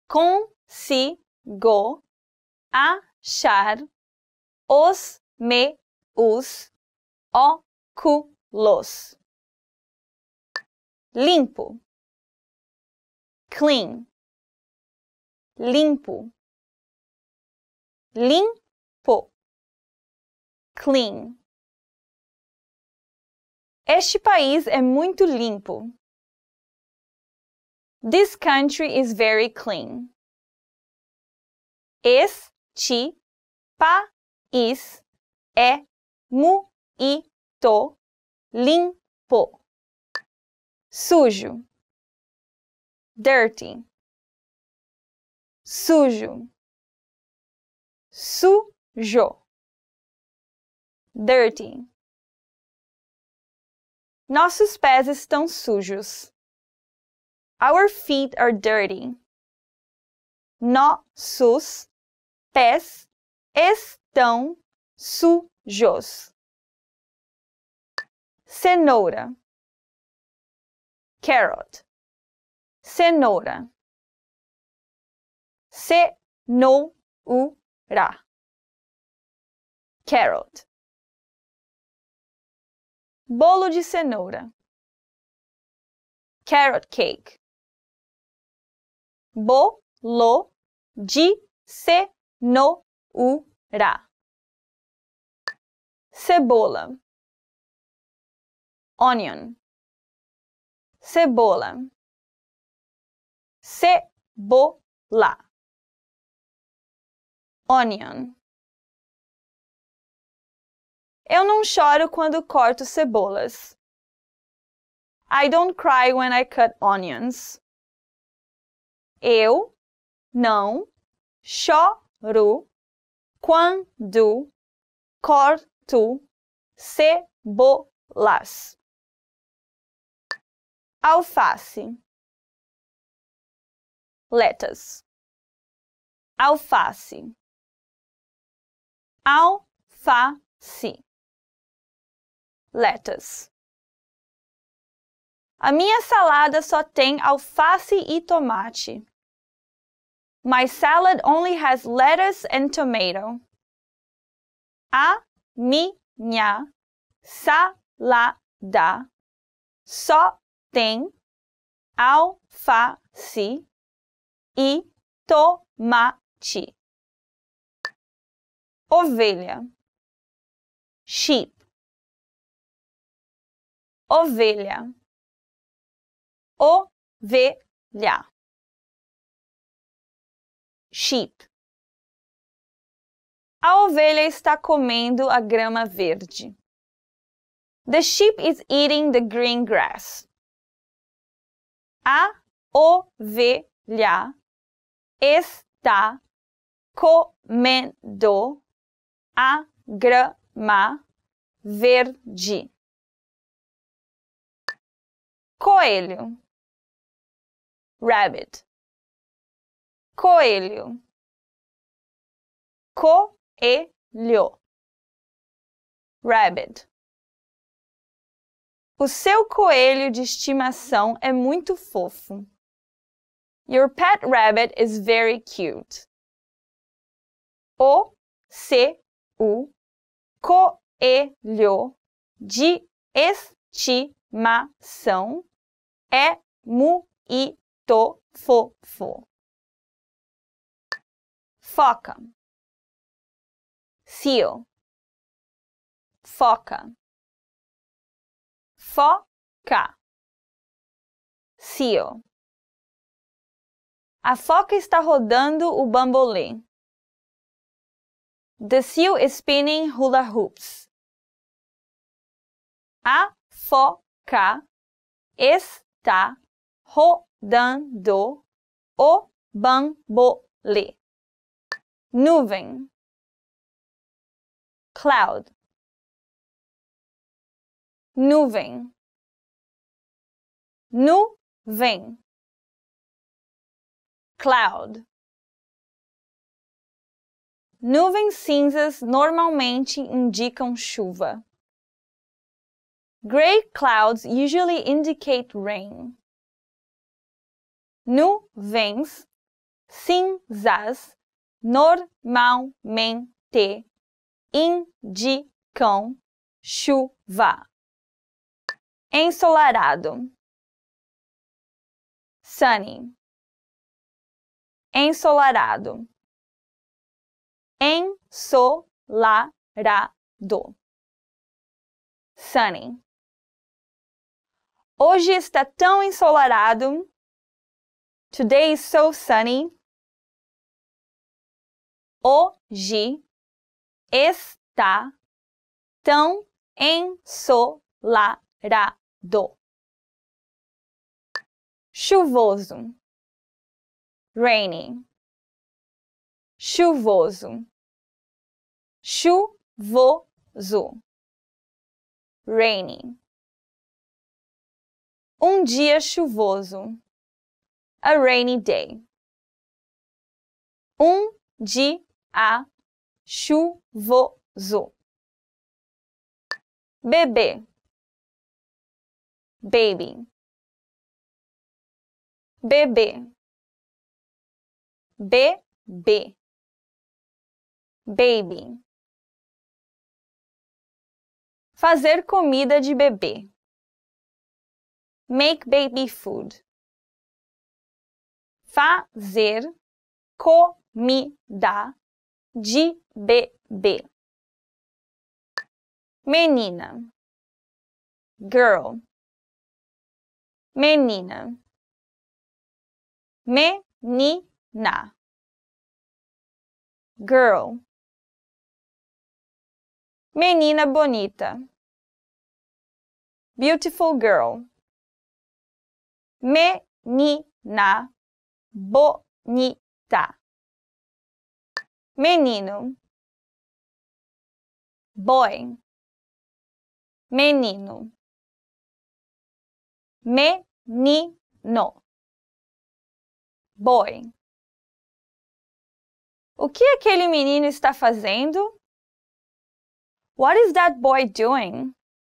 A: consigo achar os meus óculos. Limpo. Clean. Limpo. Limpo. Clean. Este país é muito limpo. This country is very clean. Este país é muito limpo. Sujo. Dirty. Sujo. Sujo. Dirty. Nossos pés estão sujos. Our feet are dirty. Nossos pés estão sujos. Cenoura. Carrot. Cenoura. Cenoura. Carrot. Bolo de cenoura. Carrot cake. Bolo de cenoura. Cebola. Onion. Cebola. Cebola. Onion. Eu não choro quando corto cebolas. I don't cry when I cut onions. Eu não choro quando corto cebolas. Alface. Lettuce. Alface. Alface. Lettuce. A minha salada só tem alface e tomate. My salad only has lettuce and tomato. A minha salada só tem alface e tomate. Ovelha. Sheep. Ovelha. Ovelha. Sheep. A ovelha está comendo a grama verde. The sheep is eating the green grass. A ovelha está comendo a grama verde. Coelho. Rabbit. Coelho. Coelho. Rabbit. O seu coelho de estimação é muito fofo. Your pet rabbit is very cute. O
D: C-U, coelho, de estimação, é muito fofo. Foca, seal, foca, foca, seal. A foca está rodando o bambolê. The seal is spinning hula hoops. A foca está rodando o bambolê. Nuvem, cloud, nuvem, nuvem, cloud. Nuvens cinzas normalmente indicam chuva. Gray clouds usually indicate rain. Nuvens cinzas normalmente indicam chuva. Ensolarado, sunny, ensolarado, ensolarado, sunny. Hoje está tão ensolarado. Today is so sunny. Hoje está tão ensolarado. Chuvoso, rainy, chuvoso, chuvoso, rainy. Um dia chuvoso, a rainy day. Um dia chuvoso. Bebê, baby, bebê, bebê, baby. Fazer comida de bebê. Make baby food. Fazer comida de bebê. Menina, girl, menina, menina, girl. Menina bonita, beautiful girl. Menina bonita. Menino, boy. Menino, menino, boy. O que aquele menino está fazendo? What is that boy doing?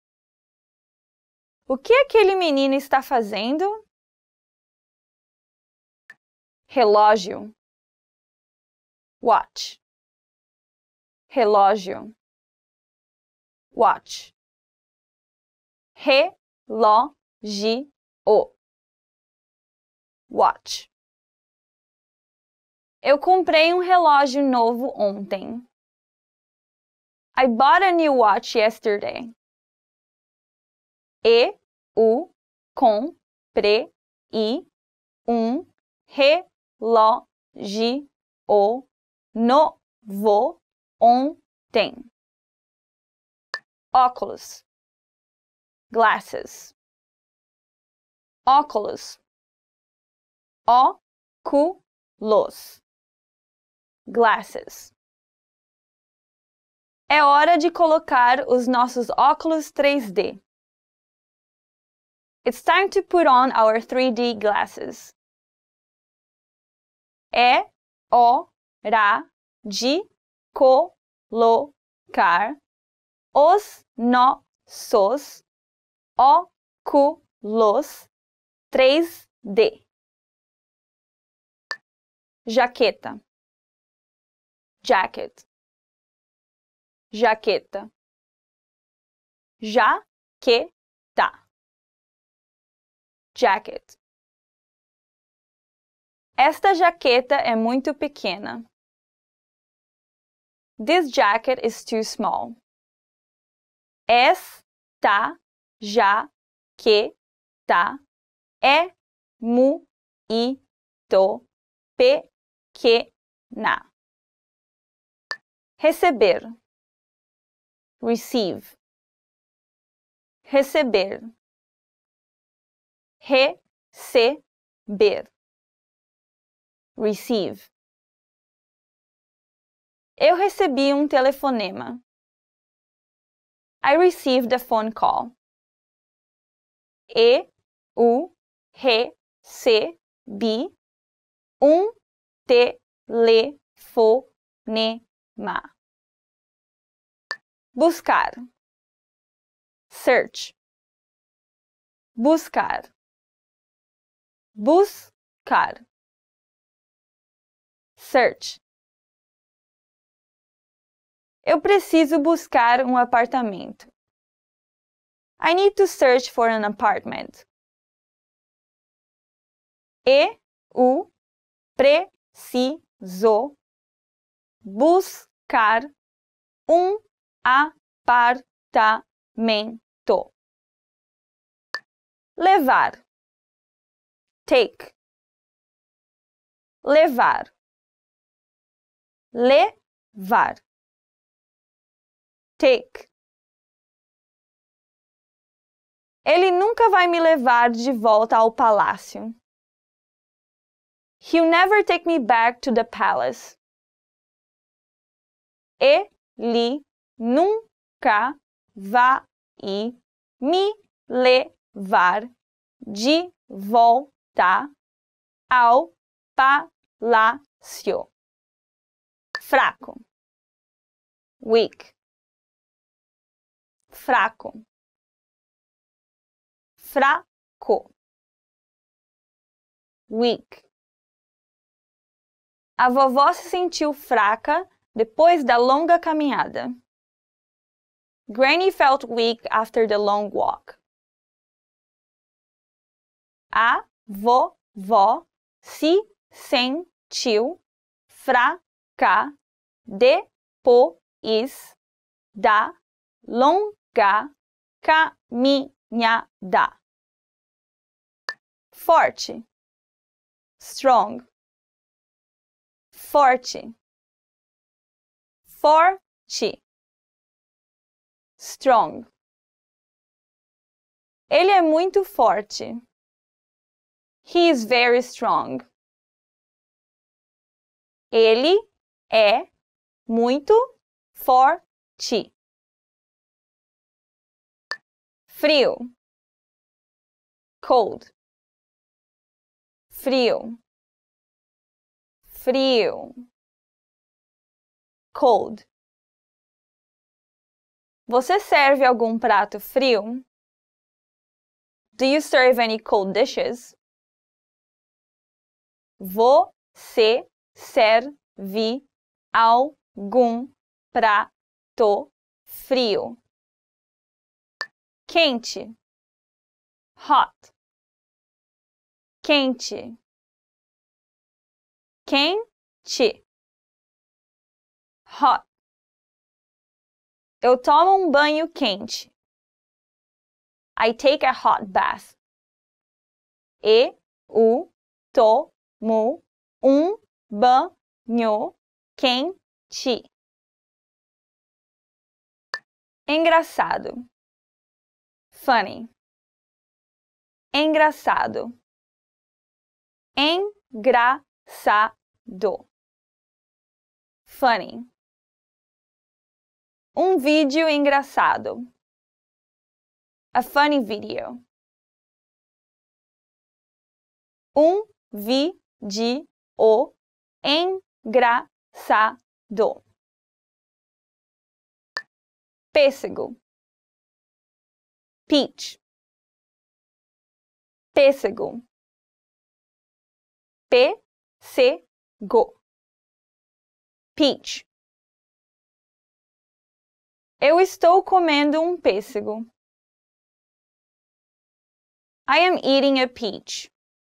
D: O que aquele menino está fazendo? Relógio, watch. Relógio, watch. Relógio, watch. Eu comprei um relógio novo ontem. I bought a new watch yesterday. Eu comprei um relógio novo ontem. Óculos, glasses. Óculos, óculos, glasses. É hora de colocar os nossos óculos 3D. It's time to put on our 3D glasses. É hora de colocar os nossos óculos 3D. Jaqueta, jacket. jaqueta. Jaqueta. Jacket. Esta jaqueta é muito pequena. This jacket is too small. Esta jaqueta é muito pequena. Receber. Receive. Receber. Receber. Receive. Eu recebi telefonema. I received a phone call. Eu recebi telefonema. Buscar. Search. Buscar. Buscar. Search. Eu preciso buscar apartamento. I need to search for an apartment. Eu preciso buscar apartamento. Levar. Take. Levar. Levar. Take. Ele nunca vai me levar de volta ao palácio. He'll never take me back to the palace. Ele nunca vai me levar de volta ao palácio. Fraco. Weak. Fraco. Fraco. Weak. A vovó se sentiu fraca depois da longa caminhada. Granny felt weak after the long walk. A vovó se sentiu fraca depois da longa caminhada. Forte. Strong. Forte. Forte. Strong. Ele é muito forte. He is very strong. Ele é muito forte. Frio. Cold. Frio. Frio. Cold. Você serve algum prato frio? Do you serve any cold dishes? Você serve algum prato frio? Quente. Hot. Quente. Quente. Hot. Eu tomo banho quente. I take a hot bath. Eu tomo banho quente. Engraçado. Funny. Engraçado. Engraçado. Funny. Vídeo engraçado. A funny video. Vídeo engraçado. Pêssego. Peach. Pêssego. Pêssego. Peach. Eu estou comendo um pêssego. I am eating a peach.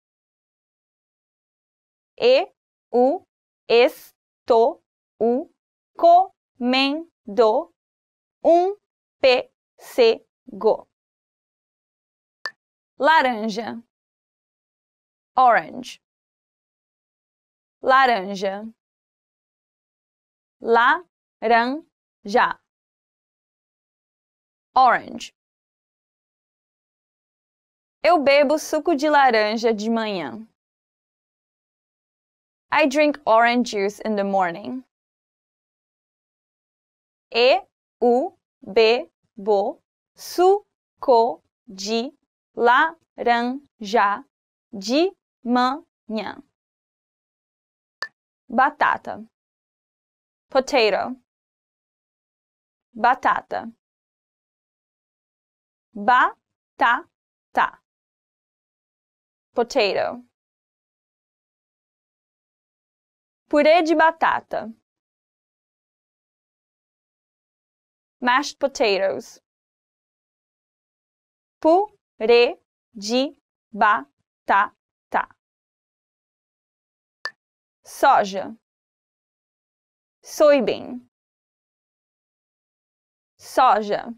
D: Estou comendo um pêssego. Laranja. Orange. Laranja. Laranja. Orange. Eu bebo suco de laranja de manhã. I drink orange juice in the morning. Eu bebo suco de laranja de manhã. Batata. Potato. Batata. Batata. Potato. Purê de batata. Mashed potatoes. Purê de batata. Soja. Soybean. Soja.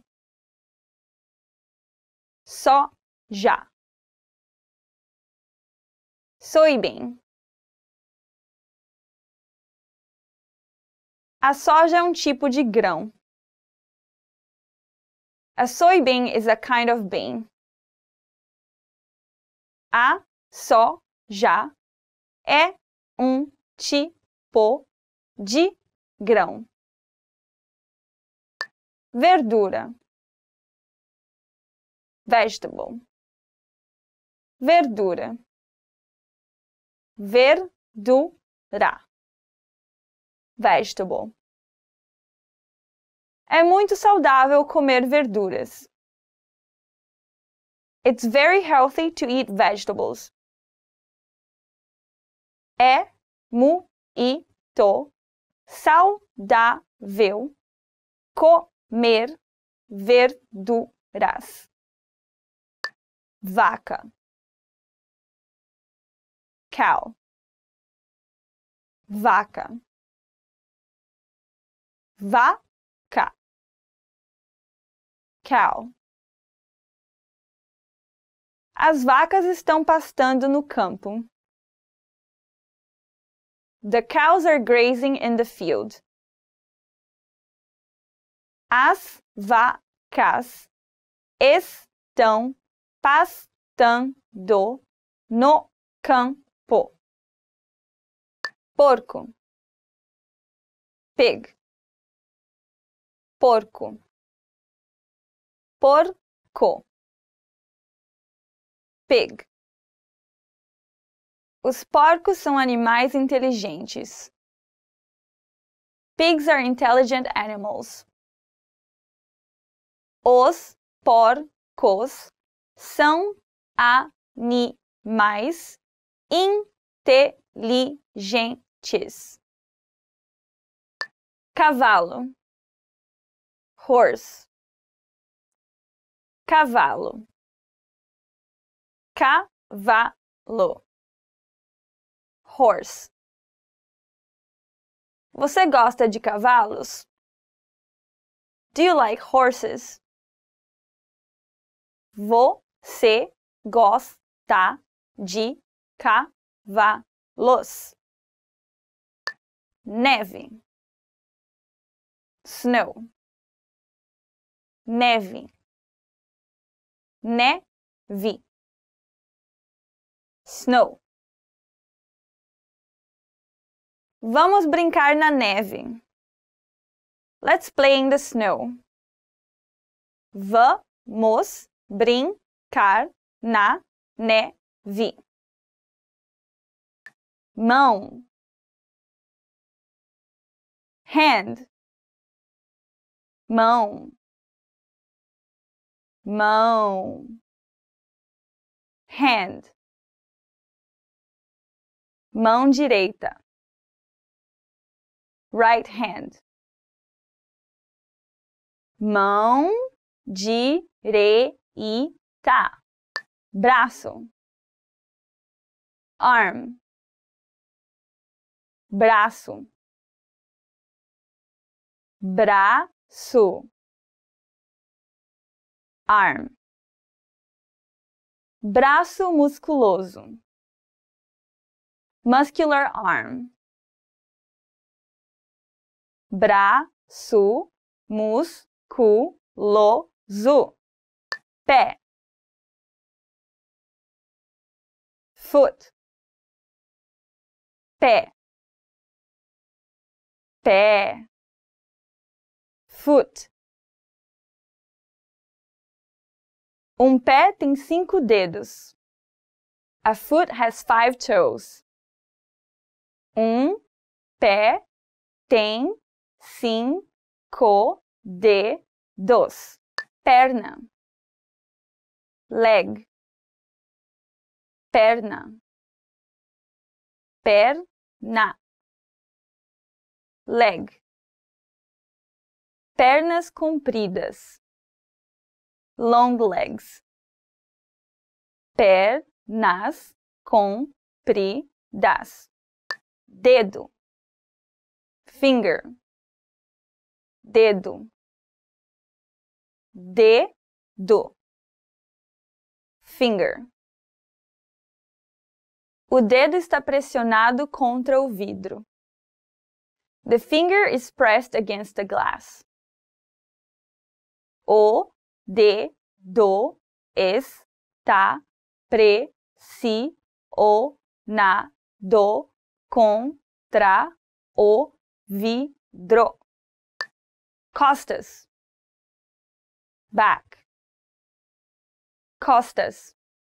D: Soja. Soybean. A soja é um tipo de grão. A soybean is a kind of bean. A soja é um tipo de grão. Verdura. Vegetable. Verdura. Verdura. Vegetable. É muito saudável comer verduras. It's very healthy to eat vegetables. É muito saudável comer verduras. Vaca. Cow. Vaca. Vaca. Cow. As vacas estão pastando no campo. The cows are grazing in the field. As vacas estão pastando no campo. Porco. Pig. Porco. Porco. Pig. Os porcos são animais inteligentes. Pigs are intelligent animals. Os porcos são animais inteligentes. Cavalo. Horse. Cavalo. Cavalo. Horse. Você gosta de cavalos? Do you like horses? Você gosta de cavalos? Neve. Snow. Neve. Neve. Snow. Vamos brincar na neve. Let's play in the snow. Vamos brincar na neve. Mão. Hand. Mão. Mão. Hand. Mão direita. Right hand. Mão direita. Braço. Arm. Braço. Braço. Arm. Braço musculoso. Muscular arm. Braço musculoso. Pé. Foot. Pé. Pé. Foot. Pé tem 5 dedos. A foot has 5 toes. Pé tem 5 dedos. Perna. Leg. Perna. Perna. Leg. Pernas compridas. Long legs. Pernas compridas. Dedo. Finger. Dedo. Dedo. Finger. O dedo está pressionado contra o vidro. The finger is pressed against the glass. O dedo está pressionado contra o vidro. Costas. Back. Costas.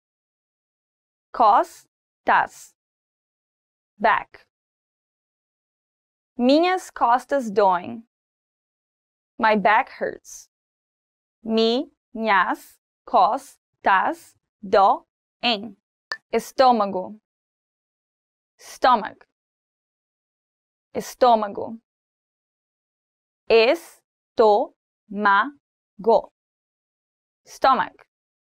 D: Costas. Back. Minhas costas doem. My back hurts. Minhas costas doem. Estômago. Stomach. Estômago. Estômago. Stomach.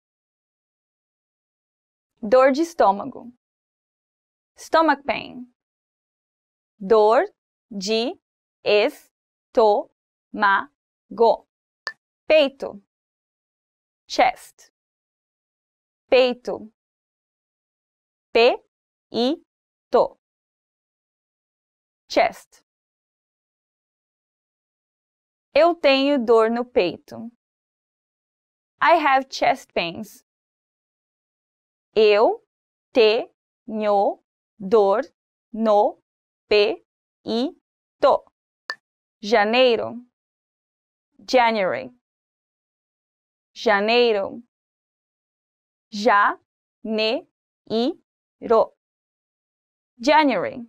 D: Dor de estômago. Stomach pain. Dor de estômago. Peito. Chest. Peito. Peito. Chest. Eu tenho dor no peito. I have chest pains. Eu tenho dor no peito. Janeiro. January. Janeiro. Janeiro. January.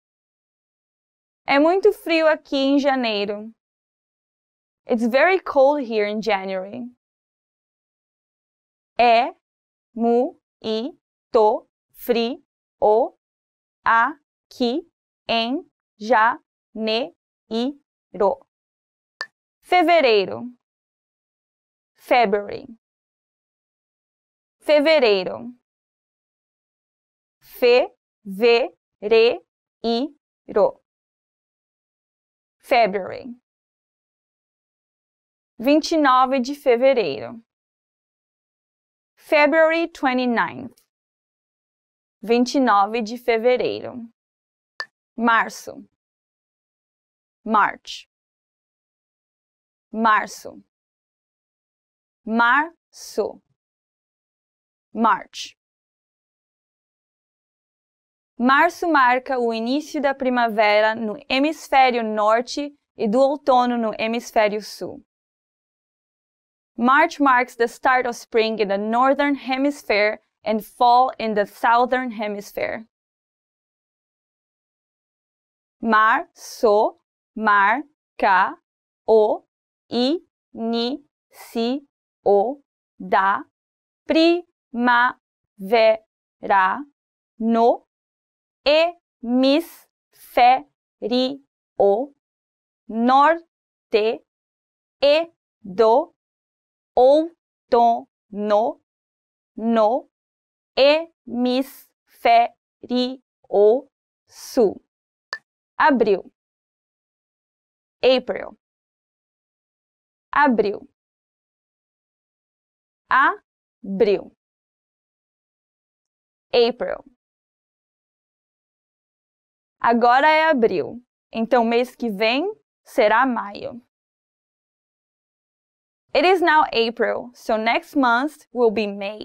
D: É muito frio aqui em janeiro. It's very cold here in January. É muito frio aqui em janeiro. Fevereiro. February. Fevereiro. Fevereiro. February. 29 de fevereiro. February 29th. 29 de fevereiro. Março. March. Março. Março. March. Março marca o início da primavera no hemisfério norte e do outono no hemisfério sul. March marks the start of spring in the northern hemisphere and fall in the southern hemisphere. Março marca o início da primavera no hemisfério norte e do outono no hemisfério sul. Abril. April. Abril. Abril. April. Agora é abril, então mês que vem será maio. It is now April, so next month will be May.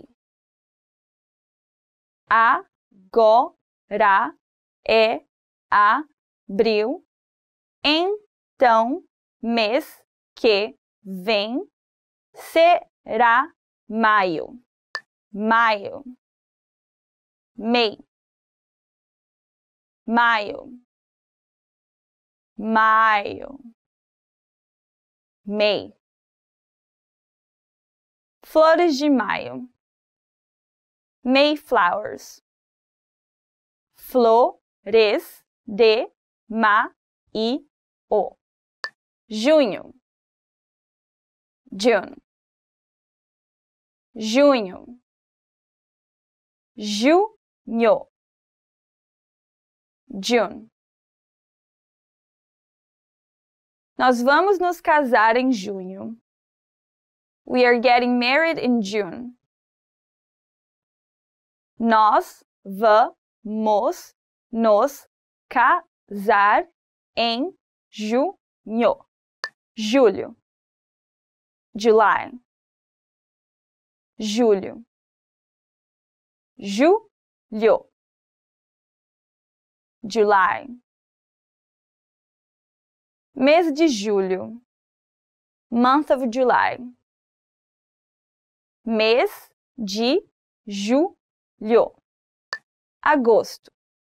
D: Agora é abril, então mês que vem será maio. Maio. May. Maio. Maio. May. Flores de maio. Mayflowers. Flores de maio. Junho. June. Junho. Junho. June. Nós vamos nos casar em junho. We are getting married in June. Nós vamos nos casar em junho. Julho. July. Julho. Julho. July. Mês de julho. Month of July. Mês de julho. Agosto.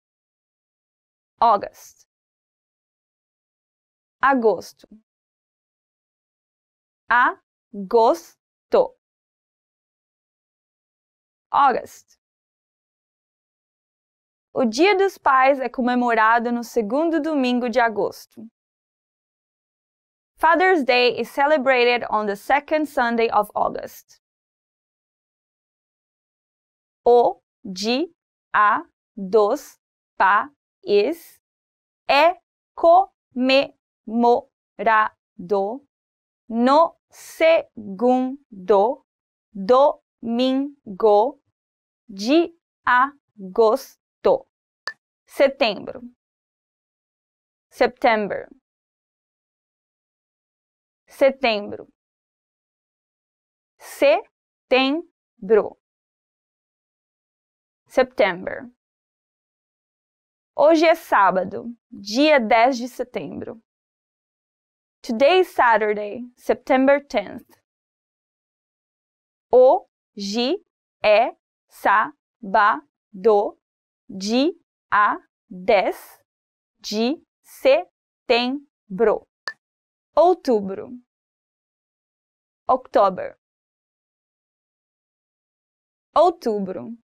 D: August. Agosto. Agosto. August. O Dia dos Pais é comemorado no segundo domingo de agosto. Father's Day is celebrated on the second Sunday of August. O Dia dos Pais é comemorado no segundo domingo de agosto. Setembro. September. Setembro. Setembro. September. Hoje é sábado, dia 10 de setembro. Today is Saturday, September 10th. Hoje é sábado, dia 10 de setembro. Outubro. October. Outubro.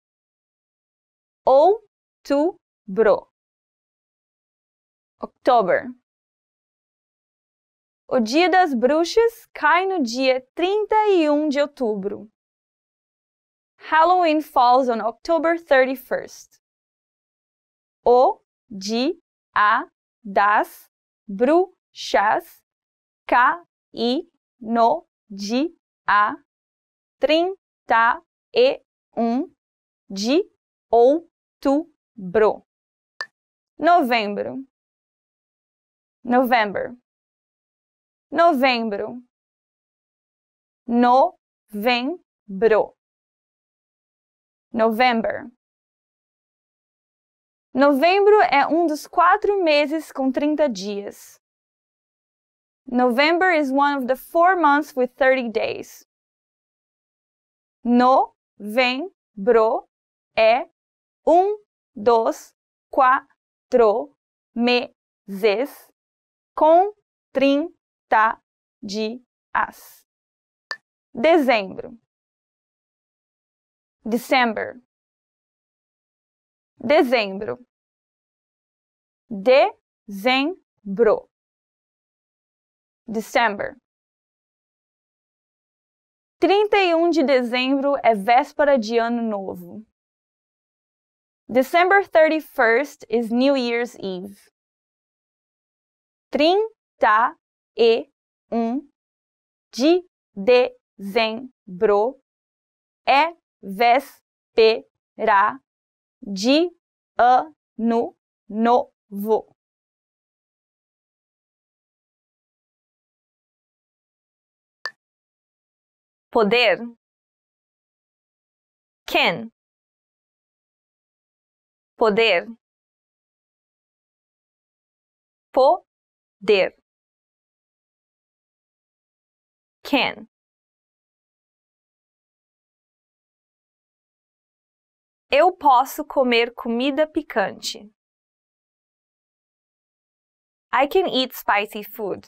D: Outubro. October. O Dia das Bruxas cai no dia 31 de outubro. Halloween falls on October 31st. O Dia das Bruxas cai no dia 31 de outubro. Novembro. November. Novembro. Novembro. November. Novembro é um dos 4 meses com 30 dias. November is one of the 4 months with 30 days. Novembro é um dos 4 meses com 30 dias. Dezembro. December. Dezembro. Dezembro. December. 31 de dezembro é véspera de Ano Novo. December 31st is New Year's Eve. 31 de dezembro é véspera de Ano Novo. Poder. Can. Poder. Poder. Can. Eu posso comer comida picante. I can eat spicy food.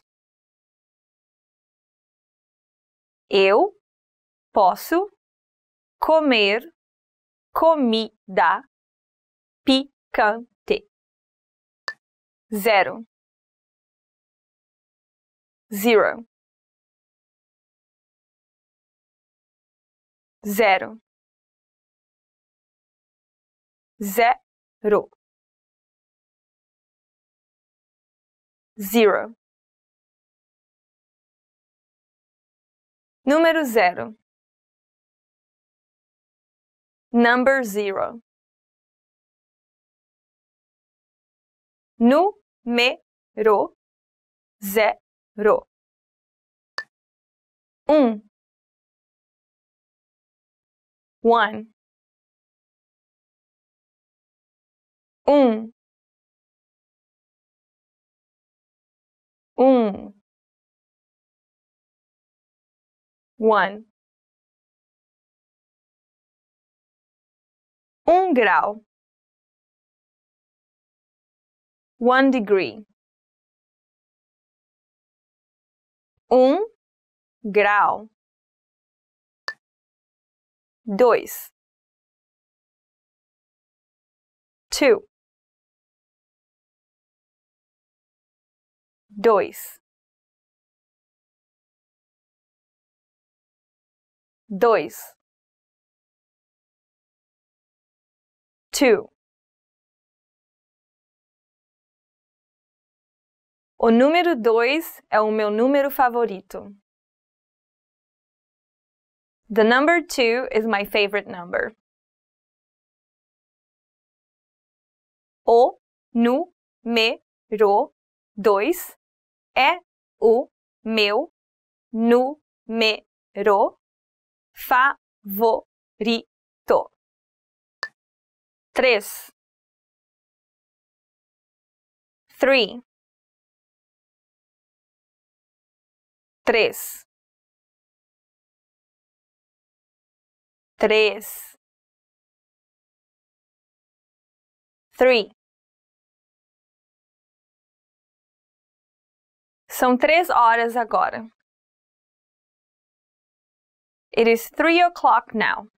D: Eu posso comer comida picante. 0. 0. 0. 0. 0. Número 0. Number 0. Número 0. 1. 1. 1. 1. 1. 1 grau. 1 degree. 1 grau. 2. 2. 2. 2. 2. O número 2 é o meu número favorito. The number 2 is my favorite number. O número 2 é o meu número favorito. 3. 3. 3. 3. 3. São 3 horas agora. It is 3 o'clock now.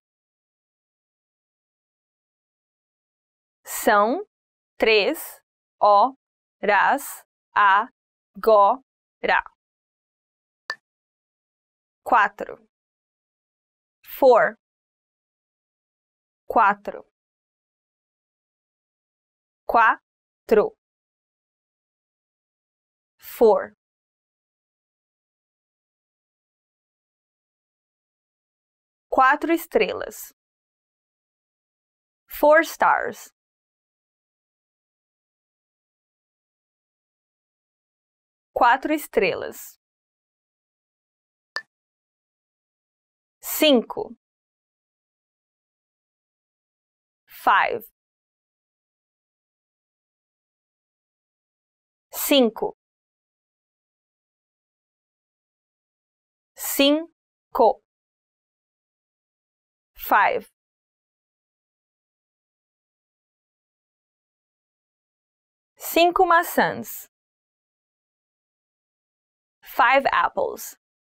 D: São 3 horas agora. 4. 4. 4. 4. 4. 4 estrelas. 4 stars. 4 estrelas. 5. 5. 5. 5. 5. 5 maçãs. 5 apples.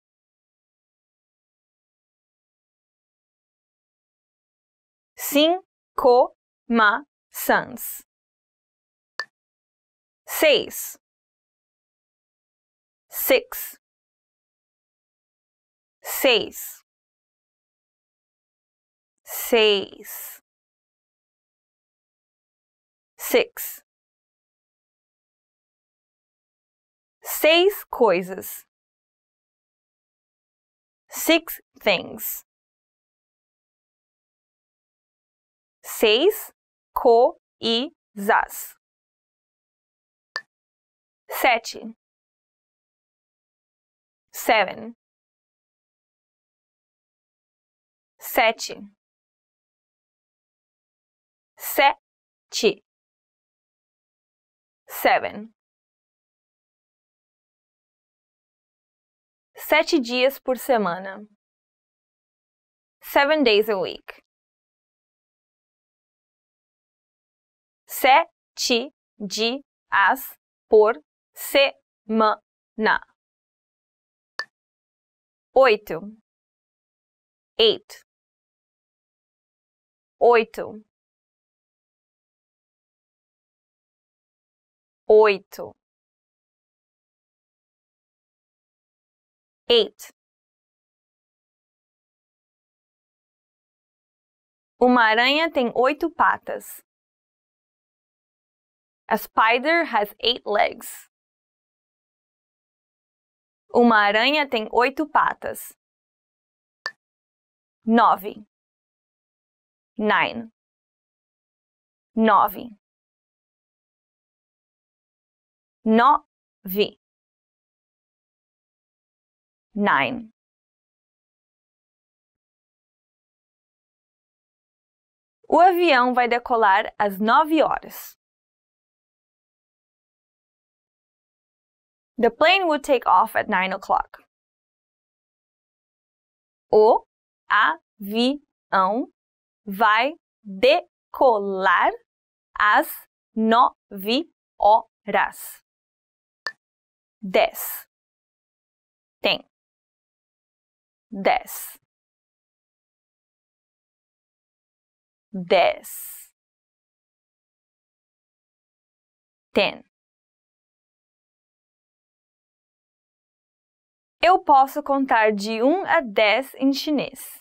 D: 5 maçãs. 6. 6. 6. 6. 6. 6 coisas. 6 things. 6 coisas. 7. 7. 7. 7. 7. 7 dias por semana. 7 days a week. 7 dias por semana. 8. 8. 8. 8. 8. Uma aranha tem 8 patas. A spider has 8 legs. Uma aranha tem 8 patas. 9. 9. 9. 9. 9. O avião vai decolar às 9 horas. The plane would take off at 9 o'clock. O avião vai decolar às 9 horas. 10. Tem. 10. 10. 10. Eu posso contar de 1 a 10 em chinês.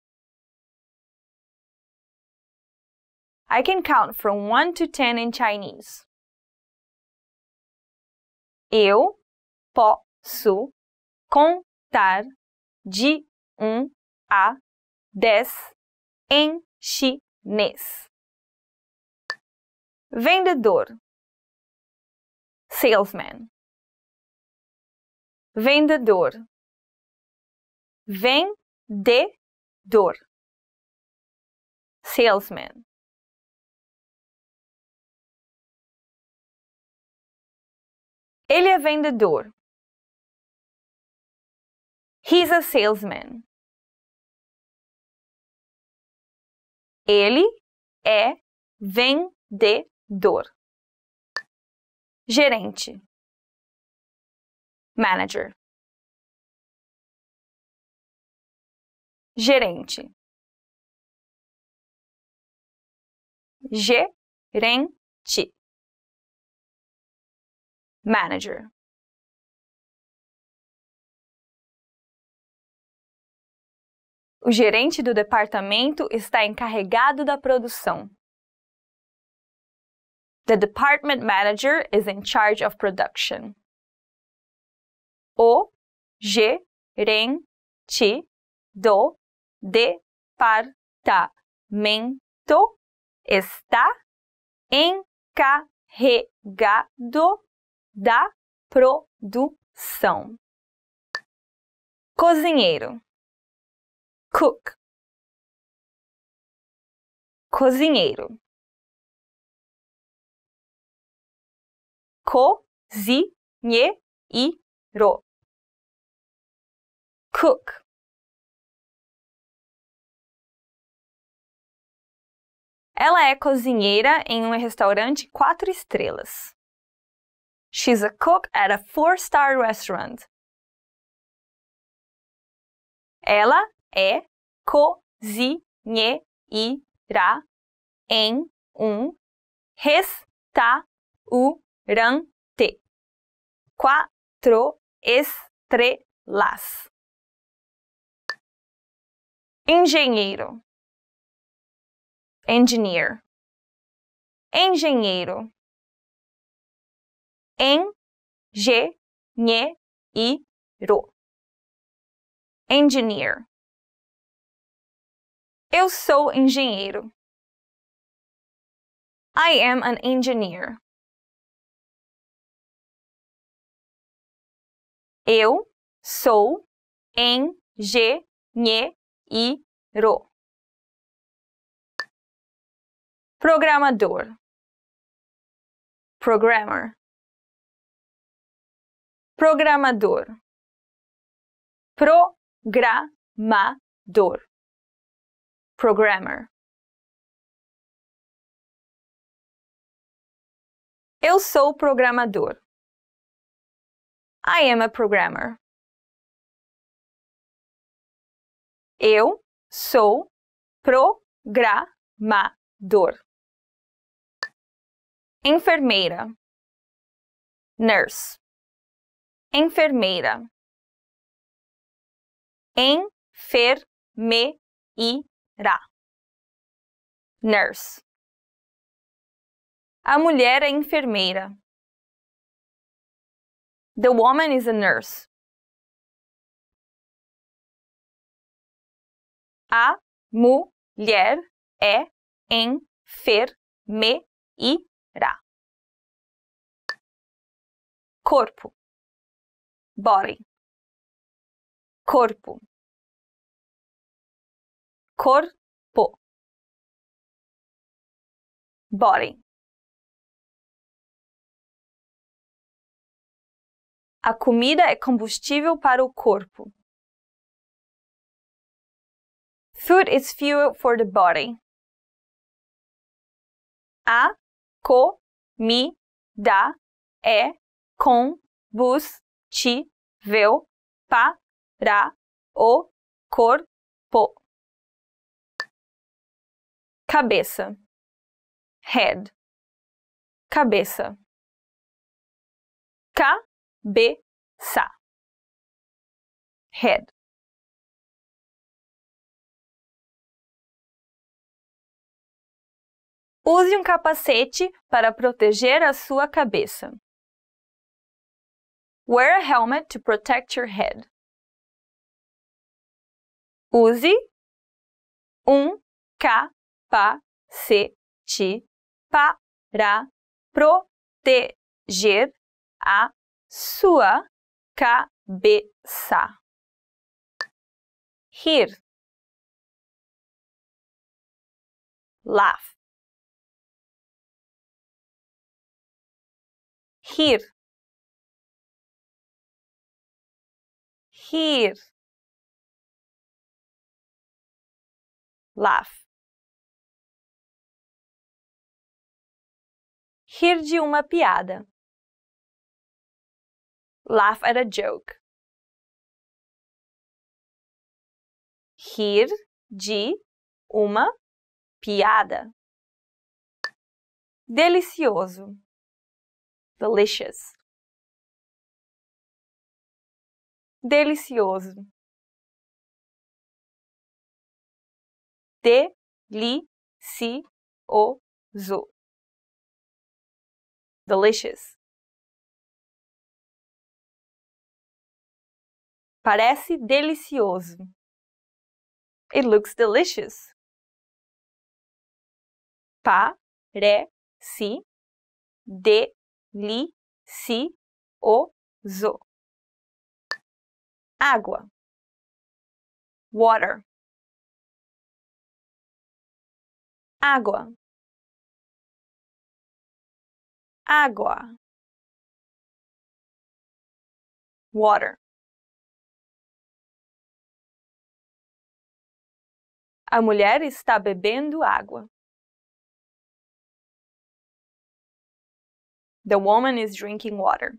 D: I can count from 1 to 10 in Chinese. Eu posso contar de 1 a 10 em chinês. Vendedor. Salesman. Vendedor. Vendedor. Salesman. Ele é vendedor. He's a salesman. Ele é vendedor. Gerente. Manager. Gerente. Gerente. Manager. O gerente do departamento está encarregado da produção. The department manager is in charge of production. O gerente do departamento está encarregado da produção. Cozinheiro. Cook. Cozinheiro. Cozinheiro. Cook. Ela é cozinheira em um restaurante 4 estrelas. She's a cook at a 4-star restaurant. Ela é cozinheira em um restaurante 4 estrelas. Engenheiro. engineer, engenheiro, engenheiro, engineer. Eu sou engenheiro. I am an engineer. Eu sou engenheiro. Programador. Programmer. Programador. Programador. Programmer. Eu sou programador. I am a programmer. Eu sou programador. Enfermeira. Nurse. Enfermeira. Enfermeira. Nurse. A mulher é enfermeira. The woman is a nurse. A mulher é enfermeira. Corpo. Body. Corpo. Corpo. Body. A comida é combustível para o corpo. Food is fuel for the body. A comida é combustível para o corpo. Cabeça. Head. Cabeça. Cabeça. Head. Use um capacete para proteger a sua cabeça. Wear a helmet to protect your head. Use um capacete para proteger a sua cabeça. Rir. Laugh. Rir. Rir. Laugh. Rir de uma piada. Laugh at a joke. Rir de uma piada. Delicioso. Delicious. Delicioso. Delicioso. Delicious. Parece delicioso. It looks delicious. Parece delicioso. Água. Water. Água. Água. Water. A mulher está bebendo água. The woman is drinking water.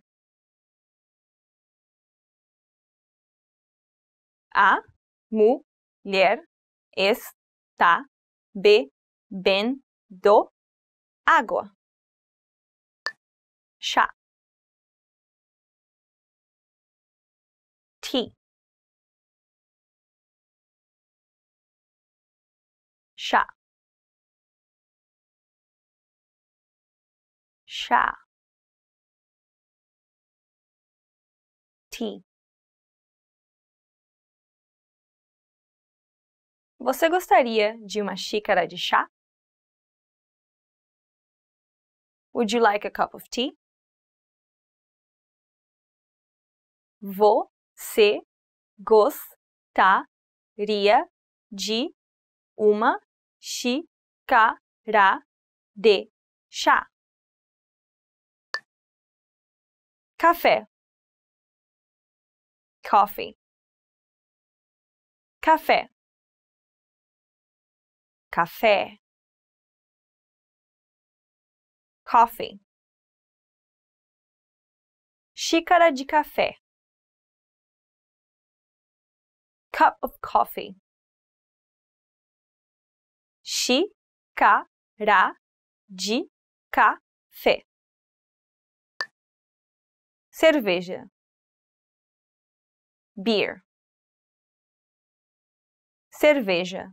D: A mulher está bebendo água. Chá. Tea. Chá. chá. Tea. Você gostaria de uma xícara de chá? Would you like a cup of tea? Você gostaria de uma xícara de chá? Café. Coffee. Café. Café. Coffee. Xícara de café. Cup of coffee. Xícara de café. Cerveja. Beer. Cerveja.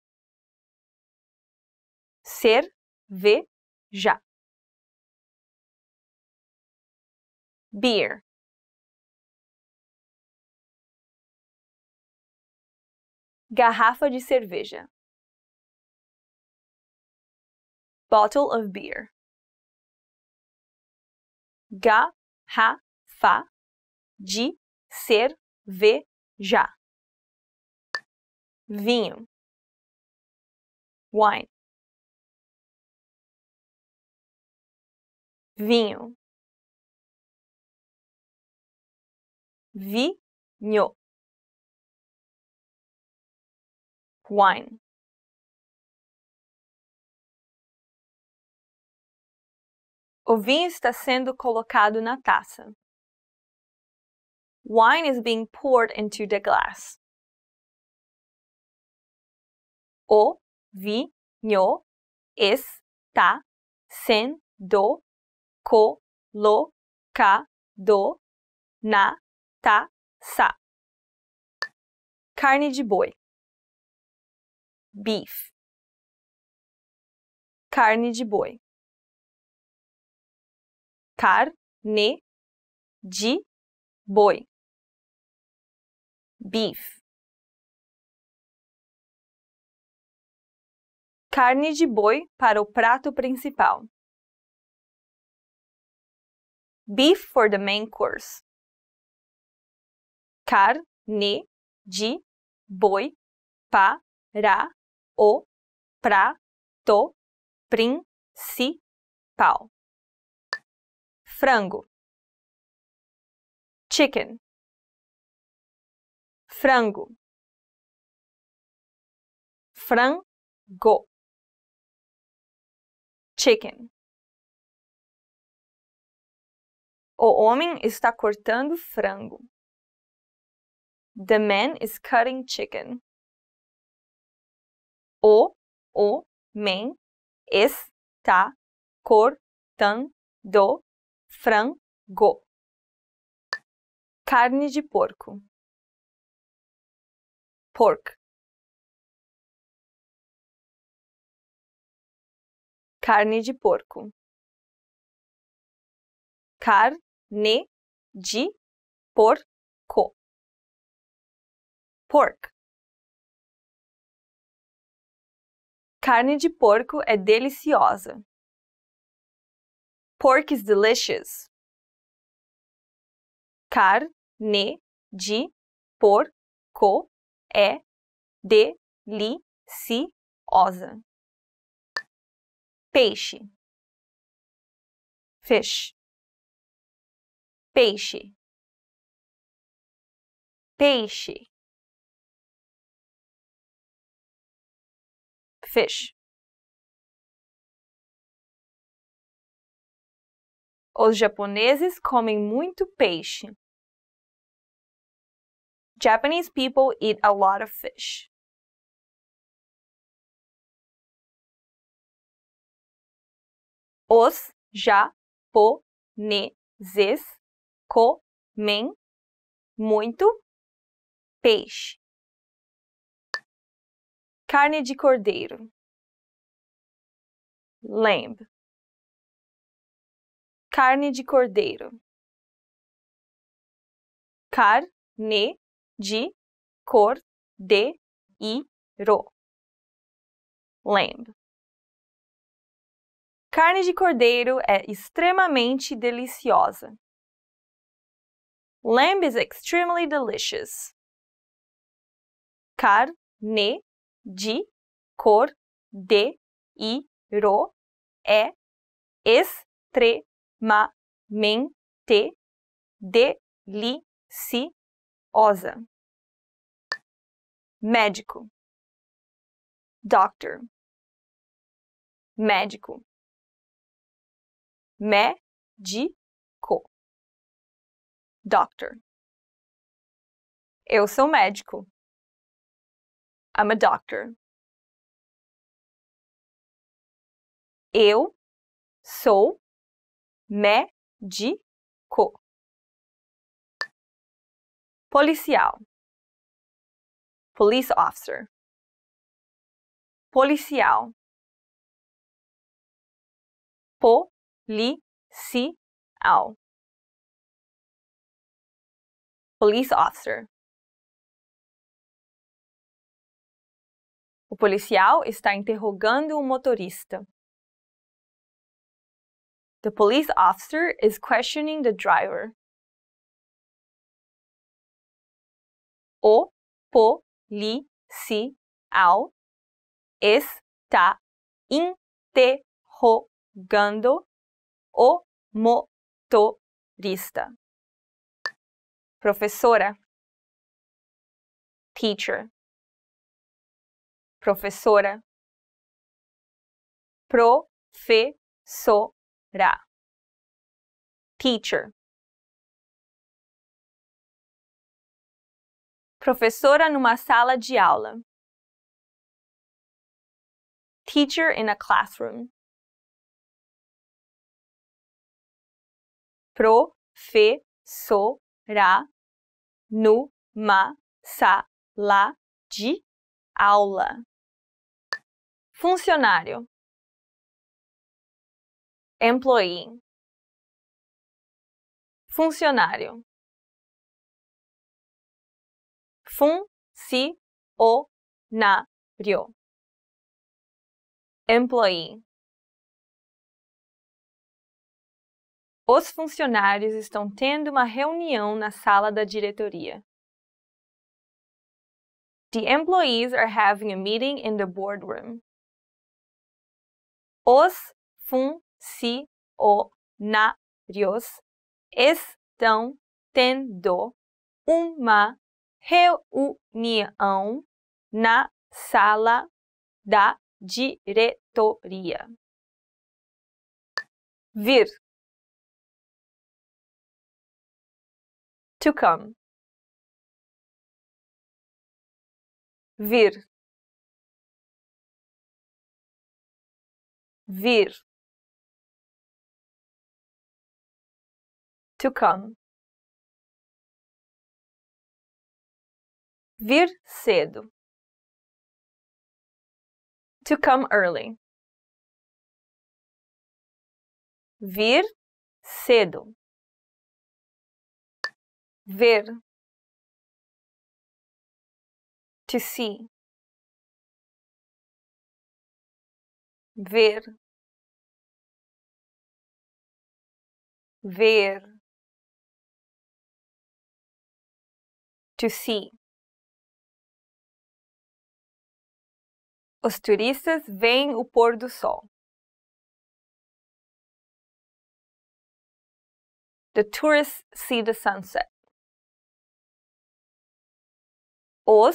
D: Cerveja. Beer. Garrafa de cerveja. Bottle of beer. Garrafa de cerveja. Vinho. Wine. Vinho. Vinho. Wine. O vinho está sendo colocado na taça. Wine is being poured into the glass. O vinho está sendo colocado na taça. Carne de boi. Beef. Carne de boi. Carne de boi. Beef. Carne de boi para o prato principal. Beef for the main course. Carne de boi para o prato principal. Frango. Chicken. Frango. Frango. Chicken. O homem está cortando frango. The man is cutting chicken. O homem está cortando frango. Carne de porco. Pork. Carne de porco. Carne de porco. Pork. Carne de porco é deliciosa. Pork is delicious. Carne de porco é deliciosa. Peixe. Fish. Peixe. Peixe. Fish. Os japoneses comem muito peixe. Japanese people eat a lot of fish. Os japoneses comem muito peixe. Carne de cordeiro. Lamb. Carne de cordeiro. Carne de cordeiro. Lamb. Carne de cordeiro é extremamente deliciosa. Lamb is extremely delicious. Carne de cordeiro é extremamente deliciosa. Médico. Doctor. Médico. Médico. Doctor. Eu sou médico. I'm a doctor. Eu sou médico. Policial. Police officer. Policial. Policial. Police officer. O policial está interrogando o motorista. The police officer is questioning the driver. O policial está interrogando o motorista. Professora. Teacher. Professora. Professora. Teacher. Professora numa sala de aula. Teacher in a classroom. Professora numa sala de aula. Funcionário. Employee. Funcionário. Funcionário. Employee. Os funcionários estão tendo uma reunião na sala da diretoria. The employees are having a meeting in the boardroom. Os funcionários estão tendo uma reunião na sala da diretoria. Vir. To come. Vir. Vir. To come. Vir cedo. To come early. Vir cedo. Ver. To see. Ver. Ver. To see. Os turistas veem o pôr do sol. The tourists see the sunset. Os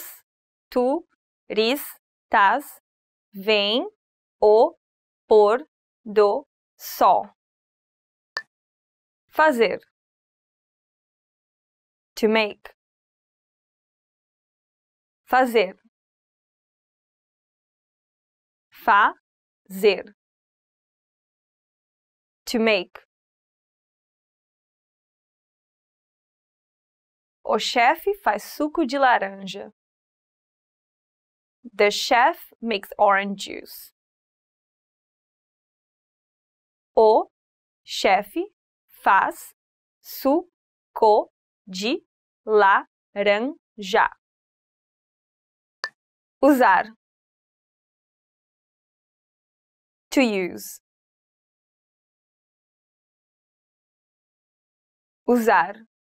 D: turistas veem o pôr do sol. Fazer. To make. Fazer. Fazer. To make. O chefe faz suco de laranja. The chef makes orange juice. O chefe faz, suco de laranja. Usar. To use. Usar.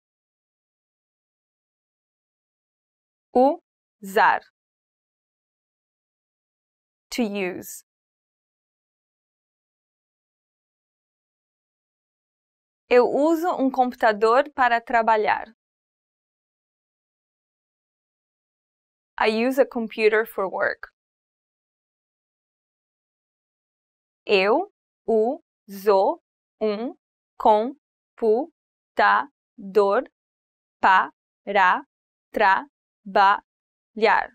D: Usar. To use. Eu uso um computador para trabalhar. I use a computer for work. Eu uso um computador para trabalhar.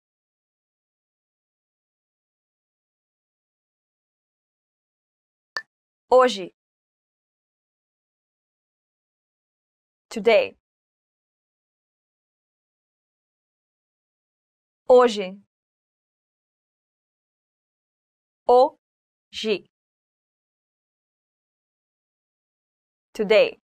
D: Hoje. Today. Hoje. Hoje. Today.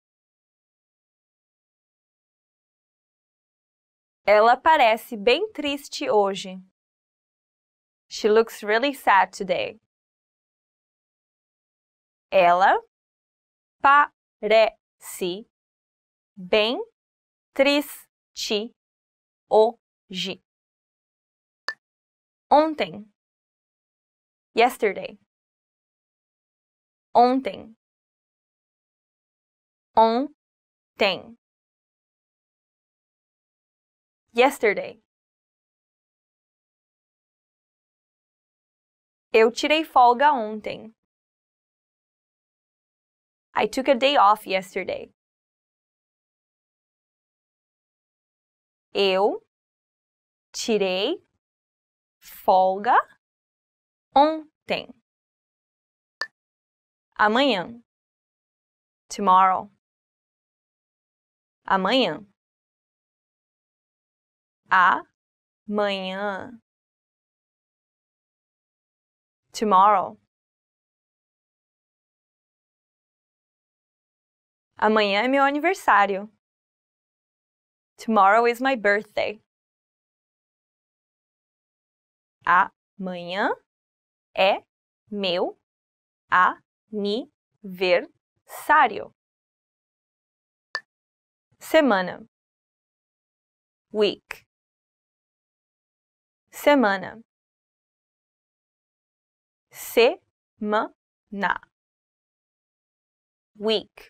D: Ela parece bem triste hoje. She looks really sad today. Ela parece bem triste hoje. Ontem. Yesterday. Ontem. Ontem. Yesterday. Eu tirei folga ontem. I took a day off yesterday. Eu tirei folga ontem. Amanhã. Tomorrow. Amanhã. Amanhã. Tomorrow. Amanhã é meu aniversário. Tomorrow is my birthday. Amanhã é meu aniversário. Semana. Week. Semana. Semana. Week.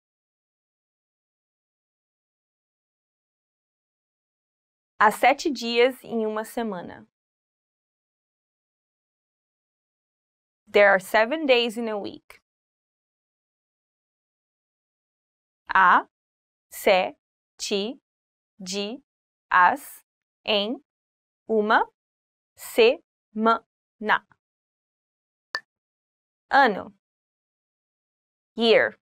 D: Há 7 dias em uma semana. There are 7 days in a week. Há 7 dias em uma semana. Ano. Year.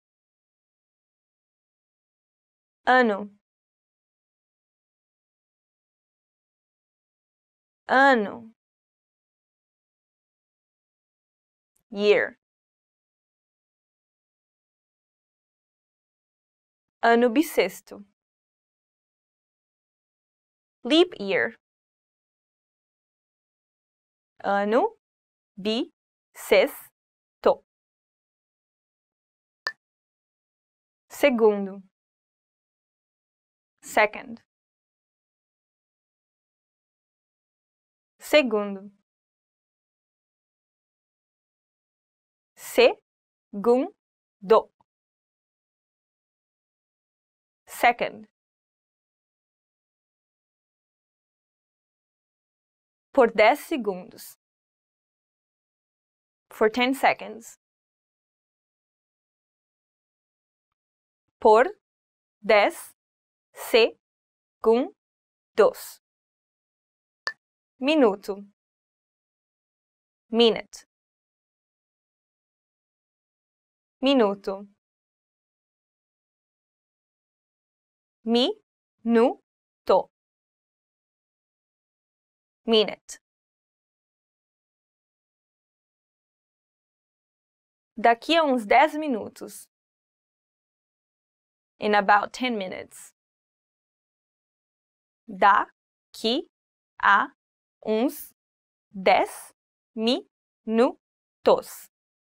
D: Ano. Ano. Year. Ano bissexto. Leap year. Ano bissexto. Segundo. Second. Segundo. Segundo. Second. Por 10 segundos. For 10 seconds. Por 10 segundos. Minuto. Minute. Minuto. Minuto. Minute. Daqui a uns 10 minutos. in about 10 minutes. Daqui a uns 10 minutos.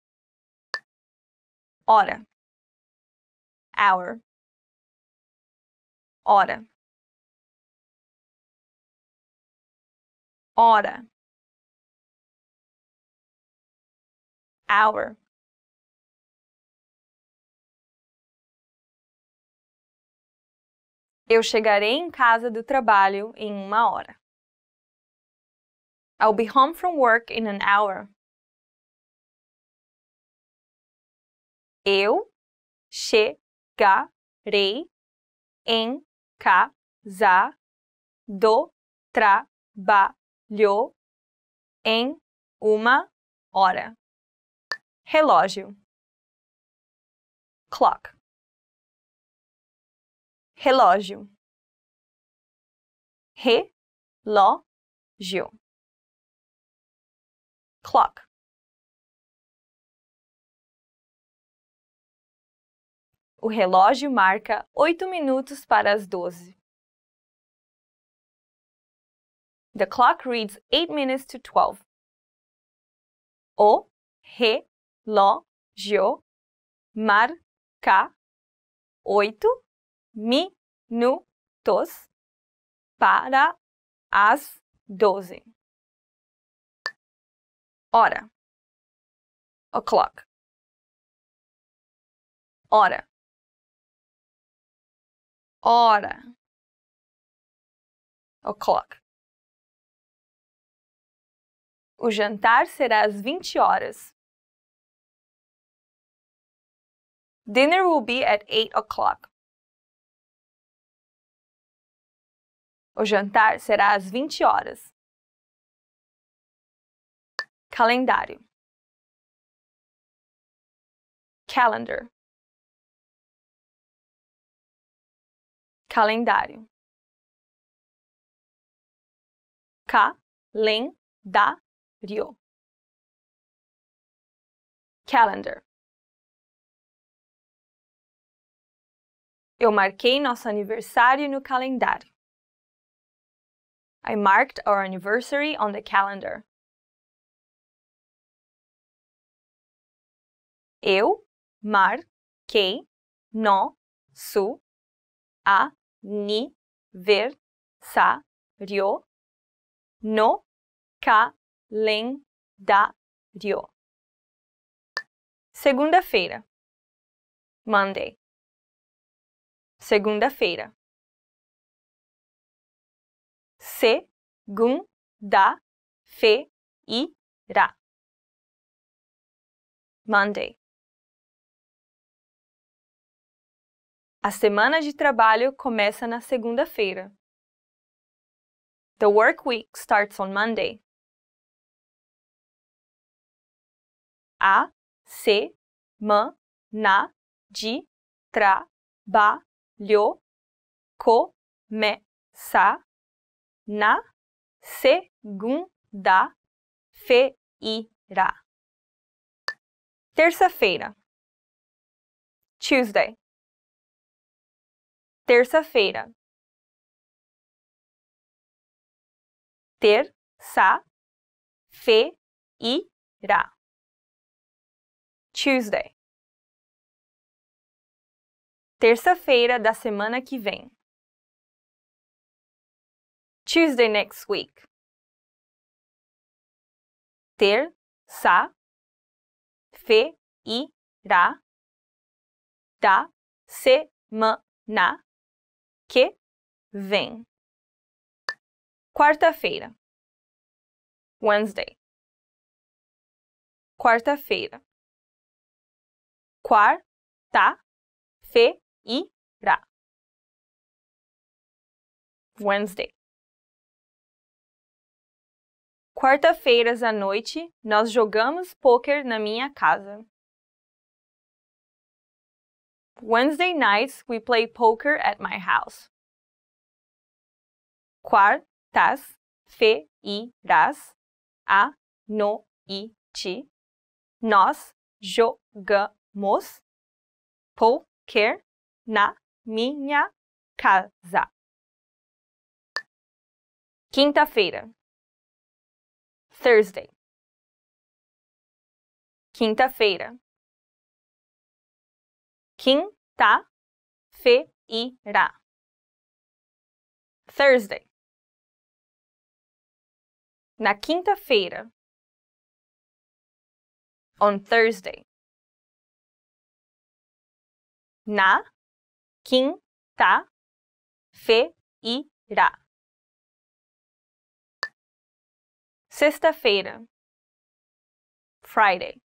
D: Hora. Hour. Hora. Hora. Hour. Eu chegarei em casa do trabalho em 1 hora. I'll be home from work in an hour. Eu chegarei em casa do trabalho em 1 hora. Relógio. Clock. Relógio. Relógio. Clock. O relógio marca 8 minutos para as 12. The clock reads 8 minutes to 12. O relógio marca 8 minutos para as 12. Hora. O'clock. Hora. Hora. O'clock. O jantar será às 20 horas. Dinner will be at 8 o'clock. O jantar será às 20 horas. Calendário. Calendar. Calendário. Calendário. Calendar. Eu marquei nosso aniversário no calendário. I marked our anniversary on the calendar. Eu marquei nosso aniversário no calendário. Segunda-feira. Monday. Segunda-feira. Segunda-feira. Monday. A semana de trabalho começa na segunda-feira. The work week starts on Monday. A semana de trabalho começa na segunda-feira. Terça-feira. Tuesday. Terça-feira. Terça-feira. Tuesday. Terça-feira da semana que vem. Tuesday next week. Terça-feira da semana que vem. Quarta-feira. Wednesday. Quarta-feira. Quarta-feira. Wednesday. Quarta-feiras à noite, nós jogamos pôquer na minha casa. Wednesday nights, we play poker at my house. Quartas-feiras à noite, nós jogamos poker na minha casa. Quinta-feira. Thursday. Quinta-feira. Quinta-feira. Thursday. Na quinta-feira. On Thursday. Na quinta-feira. Sexta-feira. Friday.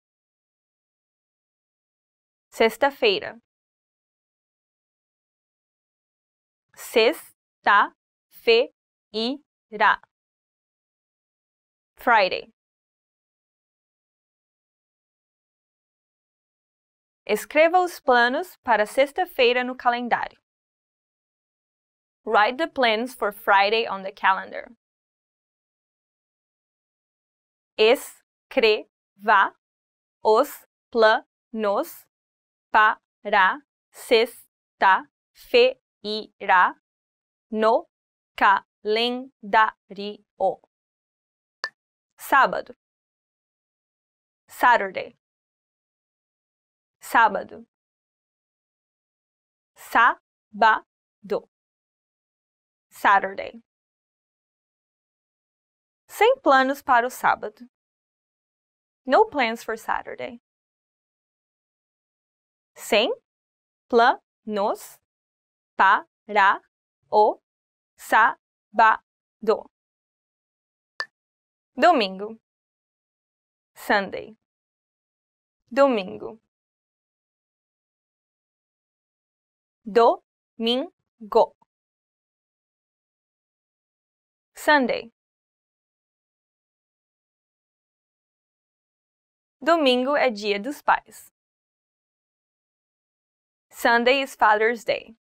D: Sexta-feira. Sexta-feira. Friday. Escreva os planos para sexta-feira no calendário. Write the plans for Friday on the calendar. Escreva os planos para sexta-feira no calendário. Sábado. Saturday. Sábado. Sábado. Saturday. Sem planos para o sábado. No plans for Saturday. Sem planos para o sábado. Domingo. Sunday. Domingo. Domingo. Sunday. Domingo é dia dos pais. Sunday is Father's Day.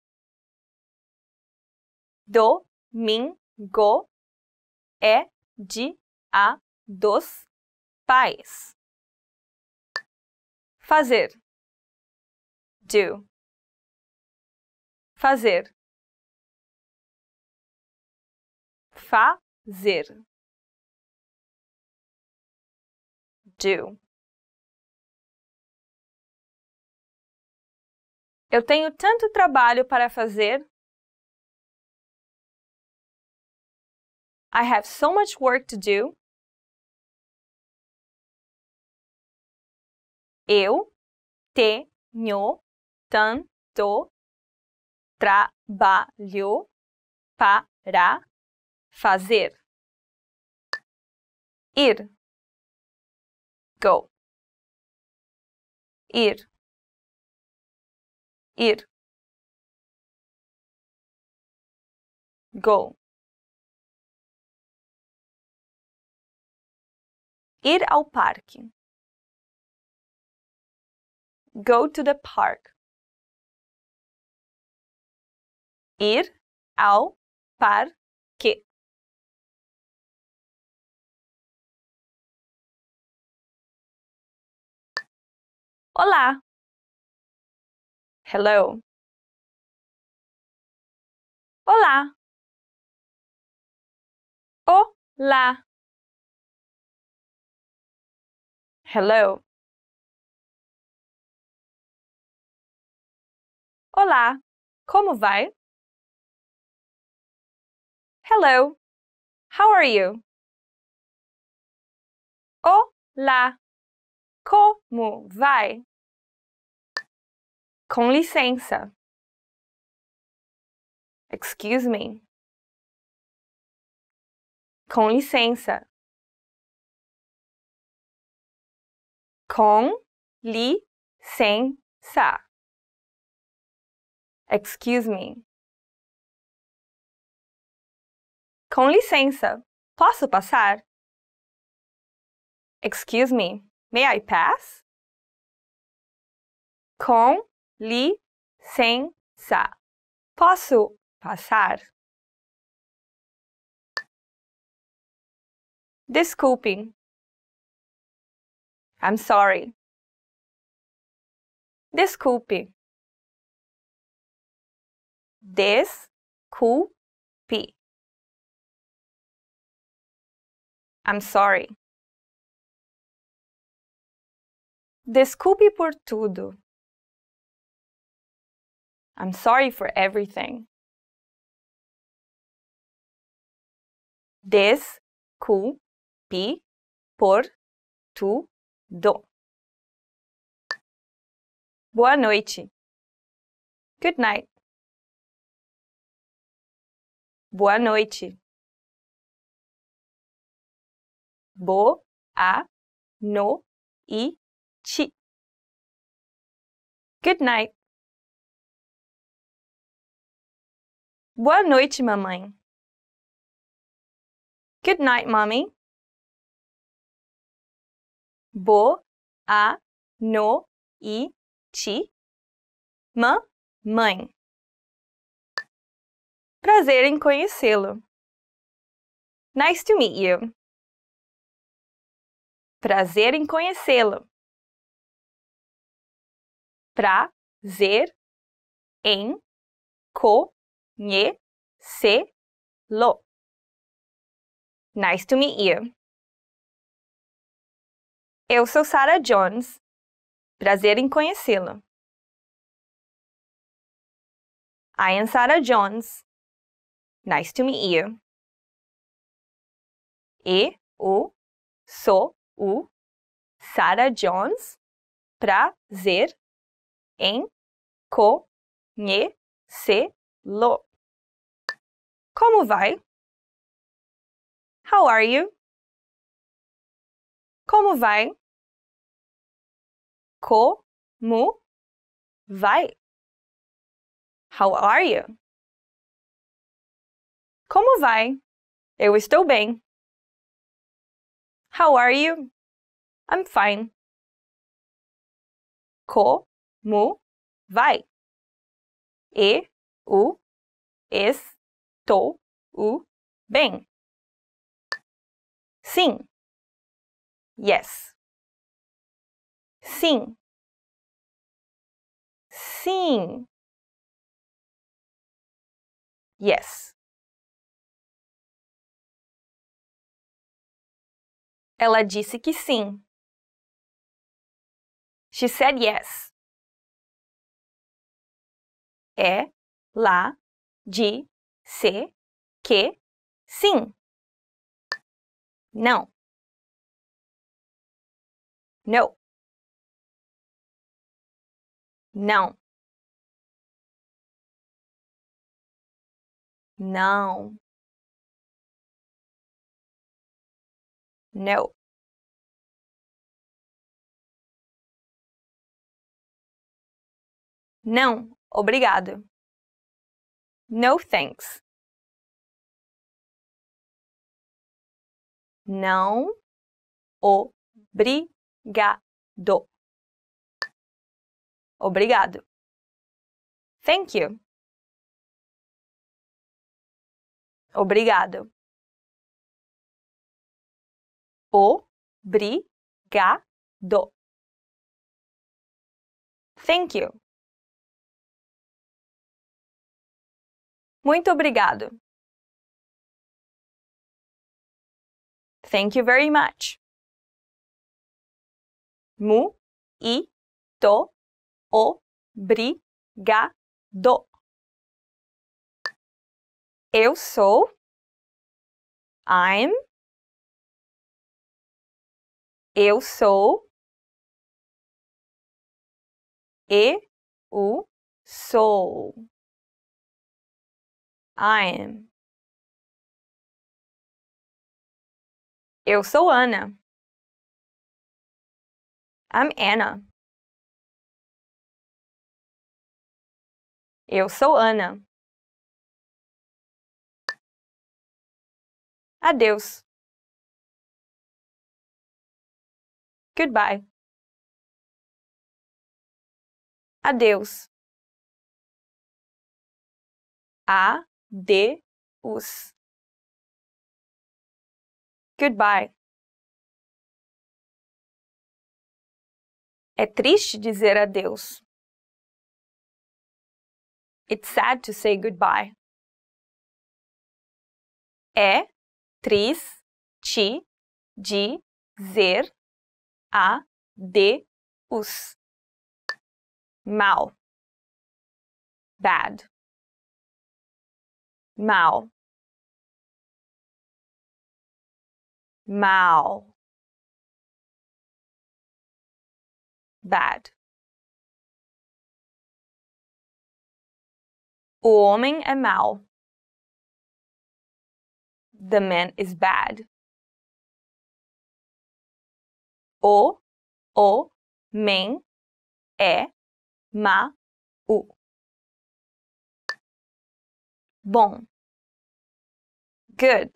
D: Domingo é dia dos pais. Fazer. Do. Fazer. Fazer. Do. Eu tenho tanto trabalho para fazer. I have so much work to do. Eu tenho tanto trabalho para fazer. Ir. Go. Ir. Ir. Go. Ir ao parque. Go to the park. Ir ao parque. Olá. Hello. Olá. Olá. Hello. Olá. Como vai? Hello. How are you? Olá. Como vai? Com licença. Excuse me. Com licença. Com licença. Excuse me. Com licença. Posso passar? Excuse me. May I pass? Com licença. Posso passar? Desculpe. I'm sorry. Desculpe. Desculpe. I'm sorry. Desculpe por tudo. I'm sorry for everything. Desculpe por tudo. Boa noite. Good night. Boa noite. Boa noite. Good night. Boa noite, mamãe. Good night, mommy. Boa noite, mamãe. Prazer em conhecê-lo. Nice to meet you. Prazer em conhecê-lo. Prazer em conhecê-lo. Nice to meet you. Eu sou Sarah Jones. Prazer em conhecê-la. I am Sarah Jones. Nice to meet you. Eu sou Sarah Jones. Prazer em conhecê-lo. Como vai? How are you? Como vai? Como vai? How are you? Como vai? Eu estou bem. How are you? I'm fine. Como vai? Eu estou bem. Sim. Yes. Sim. Sim. Yes. Ela disse que sim. She said yes. Ela disse que sim. Não. No. Não. Não. No. Não, obrigado. No thanks. Não, obrigado. Obrigado. Thank you. Obrigado. Obrigado. Thank you. Muito obrigado. Thank you very much. Muito obrigado. Eu sou. I'm. Eu sou. Eu sou. I'm. Eu sou Ana. I'm Anna. Eu sou Ana. Adeus. Goodbye. Adeus. Adeus. Goodbye. É triste dizer adeus. It's sad to say goodbye. É triste dizer adeus. Mal. Bad. Mal. Mal. Bad. O homem é mau. The man is bad. O homem é mau. Bom. Good.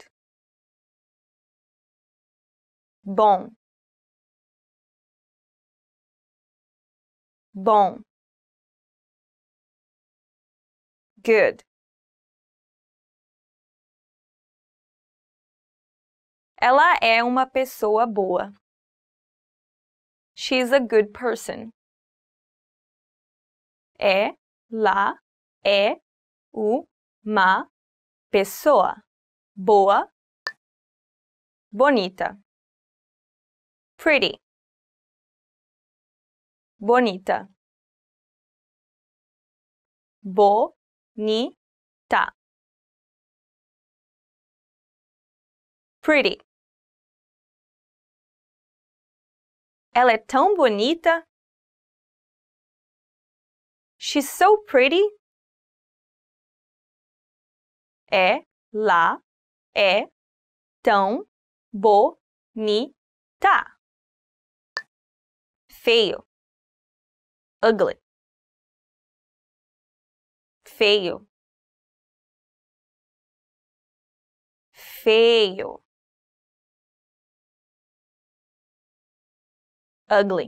D: Bom. Bom. Good. Ela é uma pessoa boa. She's a good person. Ela é uma pessoa boa, bonita. Pretty. Bonita. Bonita. Pretty. Ela é tão bonita. She's so pretty. Ela é tão bonita. Feio. Ugly. Feio. Feio. Ugly.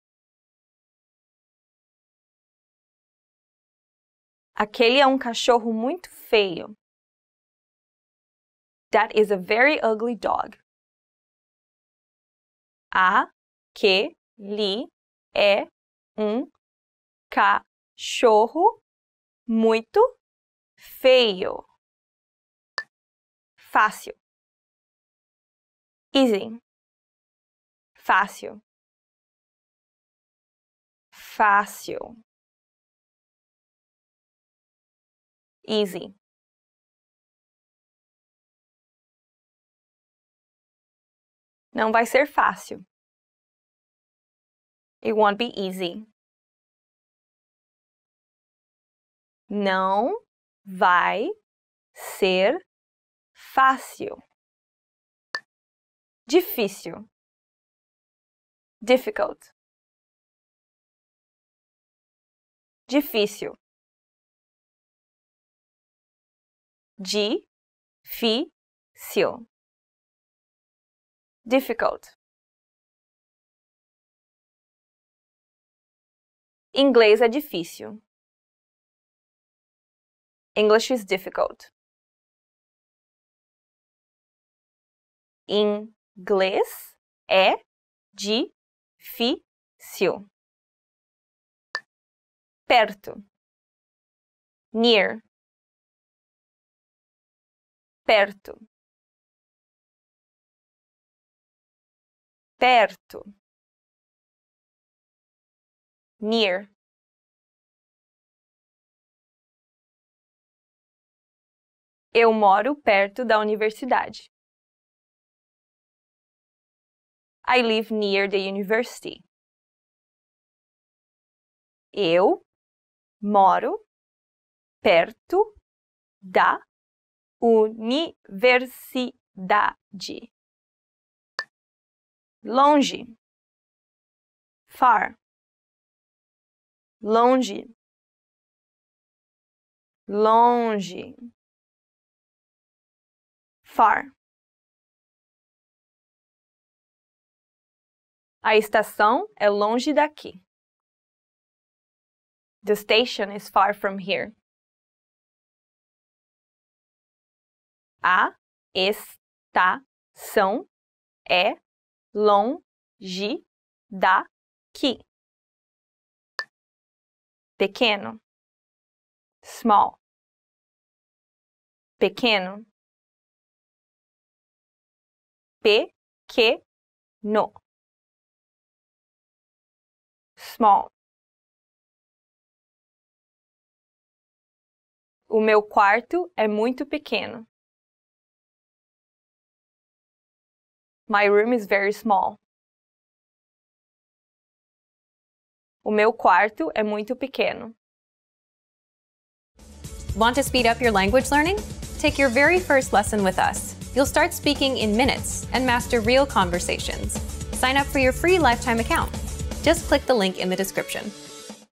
D: Aquele é um cachorro muito feio. That is a very ugly dog. Aquele é um cachorro muito feio. Fácil. Easy. Fácil. Fácil. Easy. Não vai ser fácil. It won't be easy. Não vai ser fácil. Difícil. Difficult. Difícil. Difícil. Difficult. Inglês é difícil. English is difficult. Inglês é difícil. Perto. Near. Perto. Perto. Near. Eu moro perto da universidade. I live near the university. Eu moro perto da universidade. Longe. Far. Longe. Longe. Far. A estação é longe daqui. The station is far from here. A estação é longe daqui. Pequeno. Small. Pequeno. Pequeno. Small. O meu quarto é muito pequeno. My room is very small. O meu quarto é muito pequeno.
A: Want to speed up your language learning? Take your very first lesson with us. You'll start speaking in minutes and master real conversations. Sign up for your free lifetime account. Just click the link in the description.